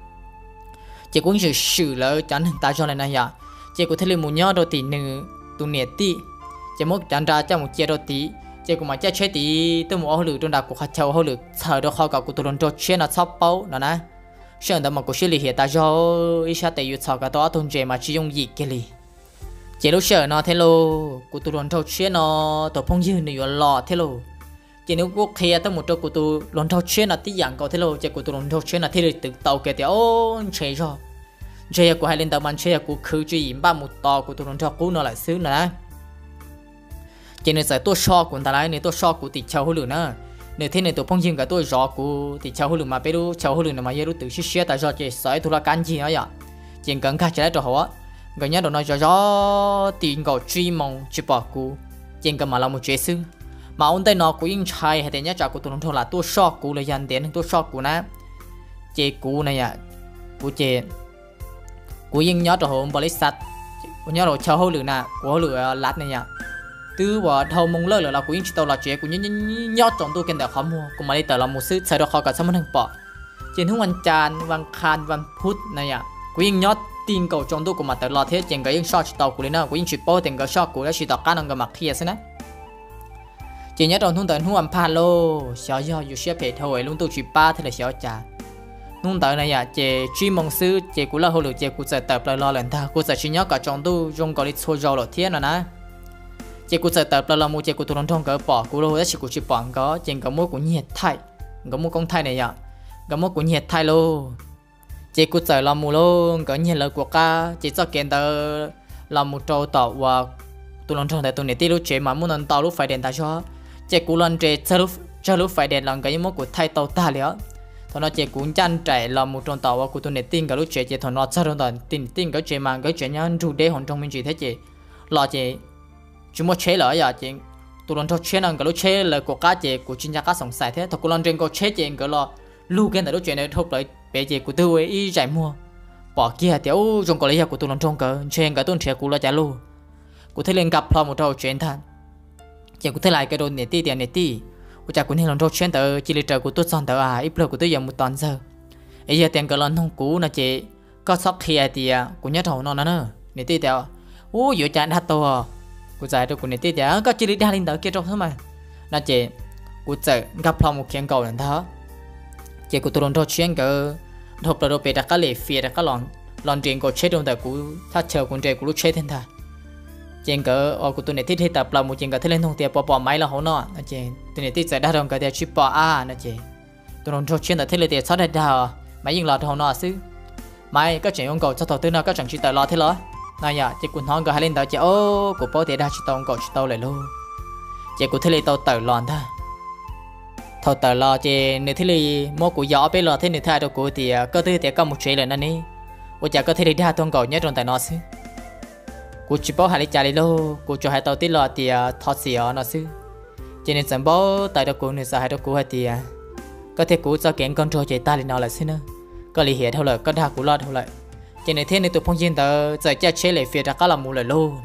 chỉ cũng sự xử lỡ chẳng ta cho này này à chỉ có thể là một nhớ đầu tí nữa tụi này tí chỉ muốn chẳng ra cho một chia đầu tí chỉ cũng mà chia chế tí tôi muốn hỗ trong đạp của khách châu hỗ lực chờ được họ cả của tụi nó cho chế nó sắp bao nó nè xem đó mà có xử lý hiện ta cho ít sao tại yêu sợ cả đó thôn trẻ mà chỉ dùng gì cái gì chế lúc sợ nó thế lô của tụi lần thâu chia nó tổ phong dư này lọ thế lô chế nếu quốc kia tới một chỗ của tụi lần thâu chia là tí dạng cầu thế lô chế của tụi lần thâu chia là thế từ tàu kia thì ô chế cho chế của hai lên tàu man chế của khử truy ba một tàu của tụi lần thâu cũ nó lại xứ nữa chế nên sẽ tôi so của ta lại nên tôi so của tỷ châu hữu nữa nếu thế này tổ phong dư cả tôi rõ của tỷ châu hữu mà bây giờ châu hữu mà giờ tự xí tại do chế sợi thu là cán gì đó vậy chỉ cần khai trái cho họ người nhớ đồ nói cho gió tiền cầu truy mong chỉ bỏ cú chỉ cần mà làm một chuyện xứ mà ông tây nó cũng yên trai hay tên nhớ cho của tụi nó là tôi so cú là dành tiền tôi so cú ná chế cú này à cú chế cú yên nhớ cho họ bỏ lấy sạch nhớ đồ cho hậu lửa nè của hậu lửa lát này nha từ bỏ thâu mong lơ là cú yên tàu là chế cú nhớ nhớ trong tôi cần để khó mua cũng mà đi tờ là một sự sai đó khó cả sao mà thằng bỏ trên hướng văn tràn văn khan văn phút này à cú yên nhớ tiền cầu trong tôi của mặt tờ lọt thế chẳng cái những short tàu của nó của những chuyện bao tiền cái short của nó chỉ tàu cá năng cái mặt kia thế này chỉ nhớ trong thông tấn huống palo xóa do dù xếp hệ thôi luôn tôi chỉ ba thế là xóa trả thông tấn này à chỉ chuyên mong sư chỉ của là hồ lửa chỉ của giờ tập là lo lần ta của giờ chỉ nhớ cả trong tôi dùng cái lịch số giàu lọt thế này nè chỉ của giờ tập là lo mua chỉ của tôi non thông cái bỏ của lô chỉ của chỉ bỏ có chỉ cái mua của nhiệt thay cái mua công thay này à cái mua của nhiệt thay lô chỉ cút giờ làm mù luôn có nhiều lời của ca chỉ cho kiện tờ làm một trâu tàu và tụi lần trong tại tụi này tí lúc chế mà muốn lần tàu lúc phải đèn ta cho chỉ cú lần chế cho lúc cho lúc phải đèn lần cái mốt của thay tàu ta liền thôi nó chỉ cú chăn chạy làm một trâu tàu và của tụi này tin cái lúc chế chỉ thôi nó cho trong tàu tin tin cái chế mà cái chế nhá chủ đề hồn trong mình chỉ thế chị lo chị chúng mua chế lỡ giờ chị tụi lần trong chế lần cái lúc chế lời của cá chị của chuyên gia cá sống xài thế thôi cú lần trên có chế chị cái lo lưu cái tại lúc chế này thốt lại bây giờ của tôi ý chạy mua bỏ kia tiểu trong có lý của tôi làm trong cỡ trên cái tuần trẻ của là trả luôn của thấy lên gặp lo một trâu chuyện than chỉ của thấy lại cái đồ này ti tiền này ti của cha của nên làm trâu chuyện tờ chỉ lịch trời của tôi son tờ à ít lâu của tôi giờ một tuần giờ ấy giờ tiền cái lần thông cũ là chị có sắp kia thì của nhớ thầu nó nữa này ti tiểu ô giờ cha đã to của giải đâu của này ti tiểu có chỉ lịch ra lên tờ kia trong thôi mà là chị của trời gặp lo một kiện cầu lần đó chỉ của tôi làm trâu chuyện cỡ hộp là đồ bể đặt cá lệ phía đặt cá lòn lòn chuyện của chết trong đời của thắt chờ con trai của lúc chết thiên thà chuyện cỡ ở của tôi này thích tập là một chuyện cỡ thích lên thông tiền bỏ bỏ máy là hổ nọ là chuyện tôi này thích giải đa đồng cỡ tiền chip bỏ a là chuyện tôi làm trò chuyện là thích lên tiền sáu đại đào máy dừng lọt hổ nọ xứ máy các chuyện ông cầu cho đầu tư nào các chẳng chỉ tài lo thế lo này à chỉ cuốn thon cỡ hai lên tàu chị ô của bố tiền đa chỉ tàu ông cầu chỉ tàu lại luôn chỉ của thích lên tàu tàu lòn thôi thầu tờ lo chứ nếu thế thì mua của gió bây giờ thế nếu thay đồ của thì cơ tư thì có một chuyện là nè của cha có thể đi ra tuần cầu nhớ trong tài nó xứ của chỉ bảo hai lý trả lý lô của cho hai tàu tí lo thì thoát xì ở nó xứ cho nên sản bảo tại đồ của nếu sao hai đồ của hai thì có thể của cho kén con trâu chạy ta lên nào lại xứ nữa có lý hiện thôi là có đa của lo thôi lại cho nên thế nếu tụi phong viên tờ giờ cha chế lại phía ra có làm một lời luôn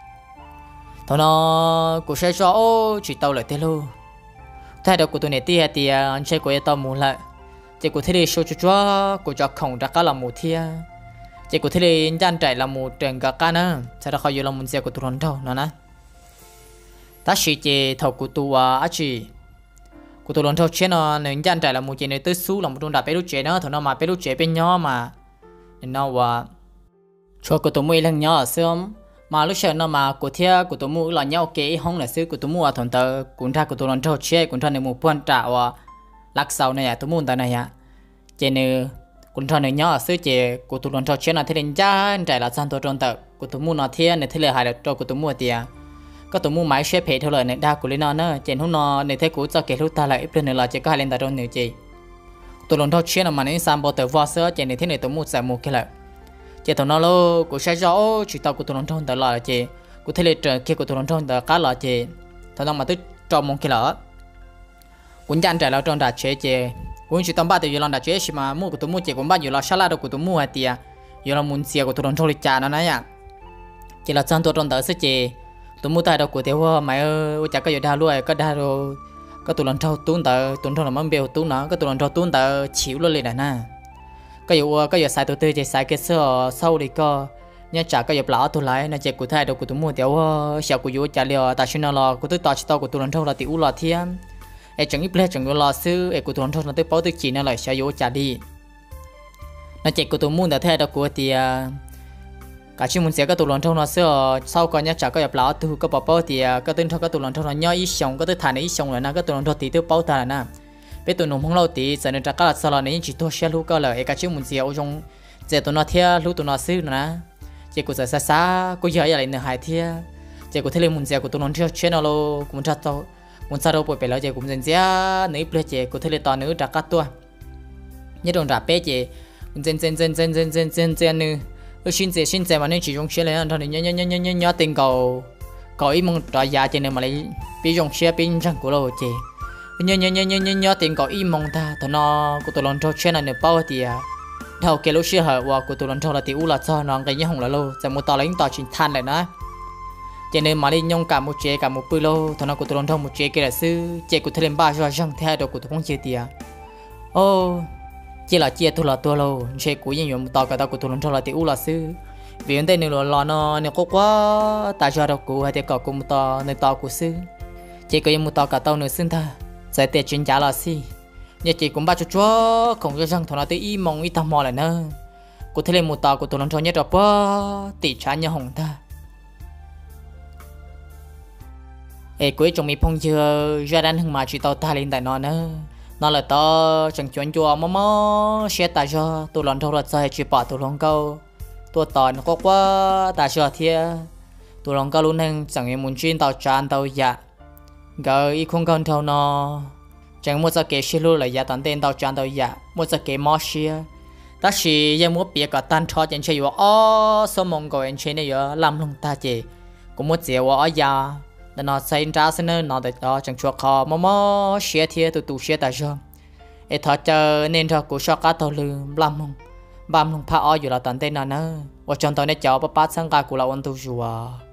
thằng nó của sẽ cho ô chỉ tàu lại thế luôn thay đổi của tôi này tia thì anh chơi của tao muốn lại chỉ của thế này số chú chúa của cho khổng ra cá là một thia chỉ của thế này gian chạy là một trường cả cá nữa sẽ là khỏi là một xe của tôi lần đầu nó nè ta chỉ chỉ thầu của tôi à chỉ của tôi lần đầu chế nó nên gian chạy là một chuyện này tới số là một trong đạp bé lúc chế nó thôi nó mà bé lúc chế bên nhỏ mà nên nó và cho của tôi mới lần nhỏ ở sớm mà lúc sau nó mà của thia của tôi mua là nhau kế không là xứ của tôi mua thằng tờ cũng ra của tôi làm trâu chơi cũng ra này một buôn trạo à lắc sau này à tôi mua tờ này à chơi này cũng ra này nhau ở xứ chơi của tôi làm trâu chơi là thế nên cha chạy là sang tôi trong tờ của tôi mua nó thia này thế là hai được trâu của tôi mua tiền có tôi mua máy xếp hệ theo lời này đa của lên nó nữa chơi hôm nó này thế của cho kể lúc ta lại ít lên là chơi có hai lên tờ trong nữa chơi tôi làm trâu chơi là mà nên sang bao tờ vò sữa chơi này thế này tôi mua giải một cái lại chị thằng nó lo của sai rõ chỉ tao của tụi nó trong tờ là chị của thế lệ trời kia của tụi nó trong tờ cá là chị thằng nó mà tôi trong một cái lỡ cũng chẳng trả lại trong đặt chế chị cũng chỉ tao ba từ giờ làm đặt chế mà mua của tụi mua chị cũng bao nhiêu là salad của tụi mua hay tiệt giờ là muốn xia của tụi nó trong lịch trà nó nãy à chỉ là trong tụi trong tờ sẽ chị tụi mua tài đâu của tiêu mày ơi chả có gì đa luôn có đa rồi có tụi nó trong tún tờ tụi nó trong là mắm bèo tún nó có tụi nó trong tún tờ chịu luôn liền nè cái vụ cái vụ sai tôi chơi sai cái sơ sau đi co nhớ trả cái vụ lỡ tôi lại nó chơi cụ thể đâu của tôi mua tiểu sợ của vụ trả liệu tại sao nó lo của tôi tao chỉ tao của tôi lần sau là tiểu lo thiên ai chẳng ít lẽ chẳng có lo sư ai của tôi lần sau là tôi bảo tôi chỉ nó lại sợ vụ trả đi nó chơi của tôi mua để theo đâu của thì cả chỉ muốn sẽ cái tụ lần trong nó xưa sau coi nhá chả có nhập lão từ cái bảo bảo thì cái tên trong cái tụ lần trong nó nhớ ít xong cái tên thản ít xong rồi na cái tụ lần trong tí tiêu bảo ta là na bây tụ nông không lâu tí giờ nên chắc là sau này chỉ thôi xe lúc cái lời cả chỉ muốn sẽ ở trong giờ tụ nó theo lúc tụ nó xứ nữa chỉ có giờ xa xa có giờ lại nữa hai theo chỉ có thể lên muốn sẽ của tụ lần theo channel lo cũng chắc tao muốn sao đâu bởi vì là chỉ cũng dần dần nấy bây giờ có thể lên to nữa chắc các tua nhớ đồng rạp bé chị dần dần dần dần dần dần dần dần nữa tôi xin sẽ xin sẽ mà nên chỉ dùng xe này thôi nhớ nhớ nhớ nhớ nhớ nhớ tình cầu cầu ý mong trả giá cho nên mà lấy bị dùng xe bị chẳng của lâu chị nhớ nhớ nhớ nhớ nhớ nhớ tình cầu ý mong ta thôi nó của tôi lần cho xe này được bao thì à đầu kia lúc xe hở và của tôi lần cho là thì u là cho nó cái như hồng là lâu giờ một tàu lấy tàu chuyển than lại nữa cho nên mà đi nhung cả một chế cả một bự lâu thôi nó của tôi lần cho một chế kia là sư chế của tôi lên ba cho chẳng theo được của tôi không chơi tiền ô chỉ là chia thôi là tôi lâu chơi của những người tao cả tao của tôi lần cho là thì u là sư vì vấn đề này là nó nếu có quá tại sao đâu của hay thì có cùng tao nên tao của sư chỉ có những một tao cả tao nữa xin tha giải tiền chuyên trả là gì nhà chị cũng ba chút chúa không cho rằng thôi nó tới ý mong ý tao mò lại nữa của thế lên một tao của tôi lần cho nhất là quá tỷ trả nhà hồng ta ê cuối trong mi phong chưa ra đan hưng mà chỉ tao ta lên tại nó nữa nó là tao chẳng chuẩn chùa mò mò xe tại cho tôi lần thâu là sai chỉ bỏ tôi lần câu tôi tao nó có quá tại cho thiệt tôi lần câu luôn nên chẳng em muốn chuyên tao tràn tao dạ gỡ ít không còn thâu nó chẳng muốn sao kể xe luôn là dạ tận tên tao tràn tao dạ muốn sao kể mò xe ta chỉ giờ muốn biết cả tan cho trên chơi ô số mong gọi anh chơi này giờ làm lòng ta chỉ cũng muốn dễ ở nhà nên nó xây ra xin nó để cho chẳng chua khó mà mà xe thiệt tụi tụi xe tại sao để thọ chờ nên cho của shop cá tàu lư làm không bám không phá ở dù là tận tên nào nữa và trong tàu này cháu bắt bắt sang cả của là ôn tu chùa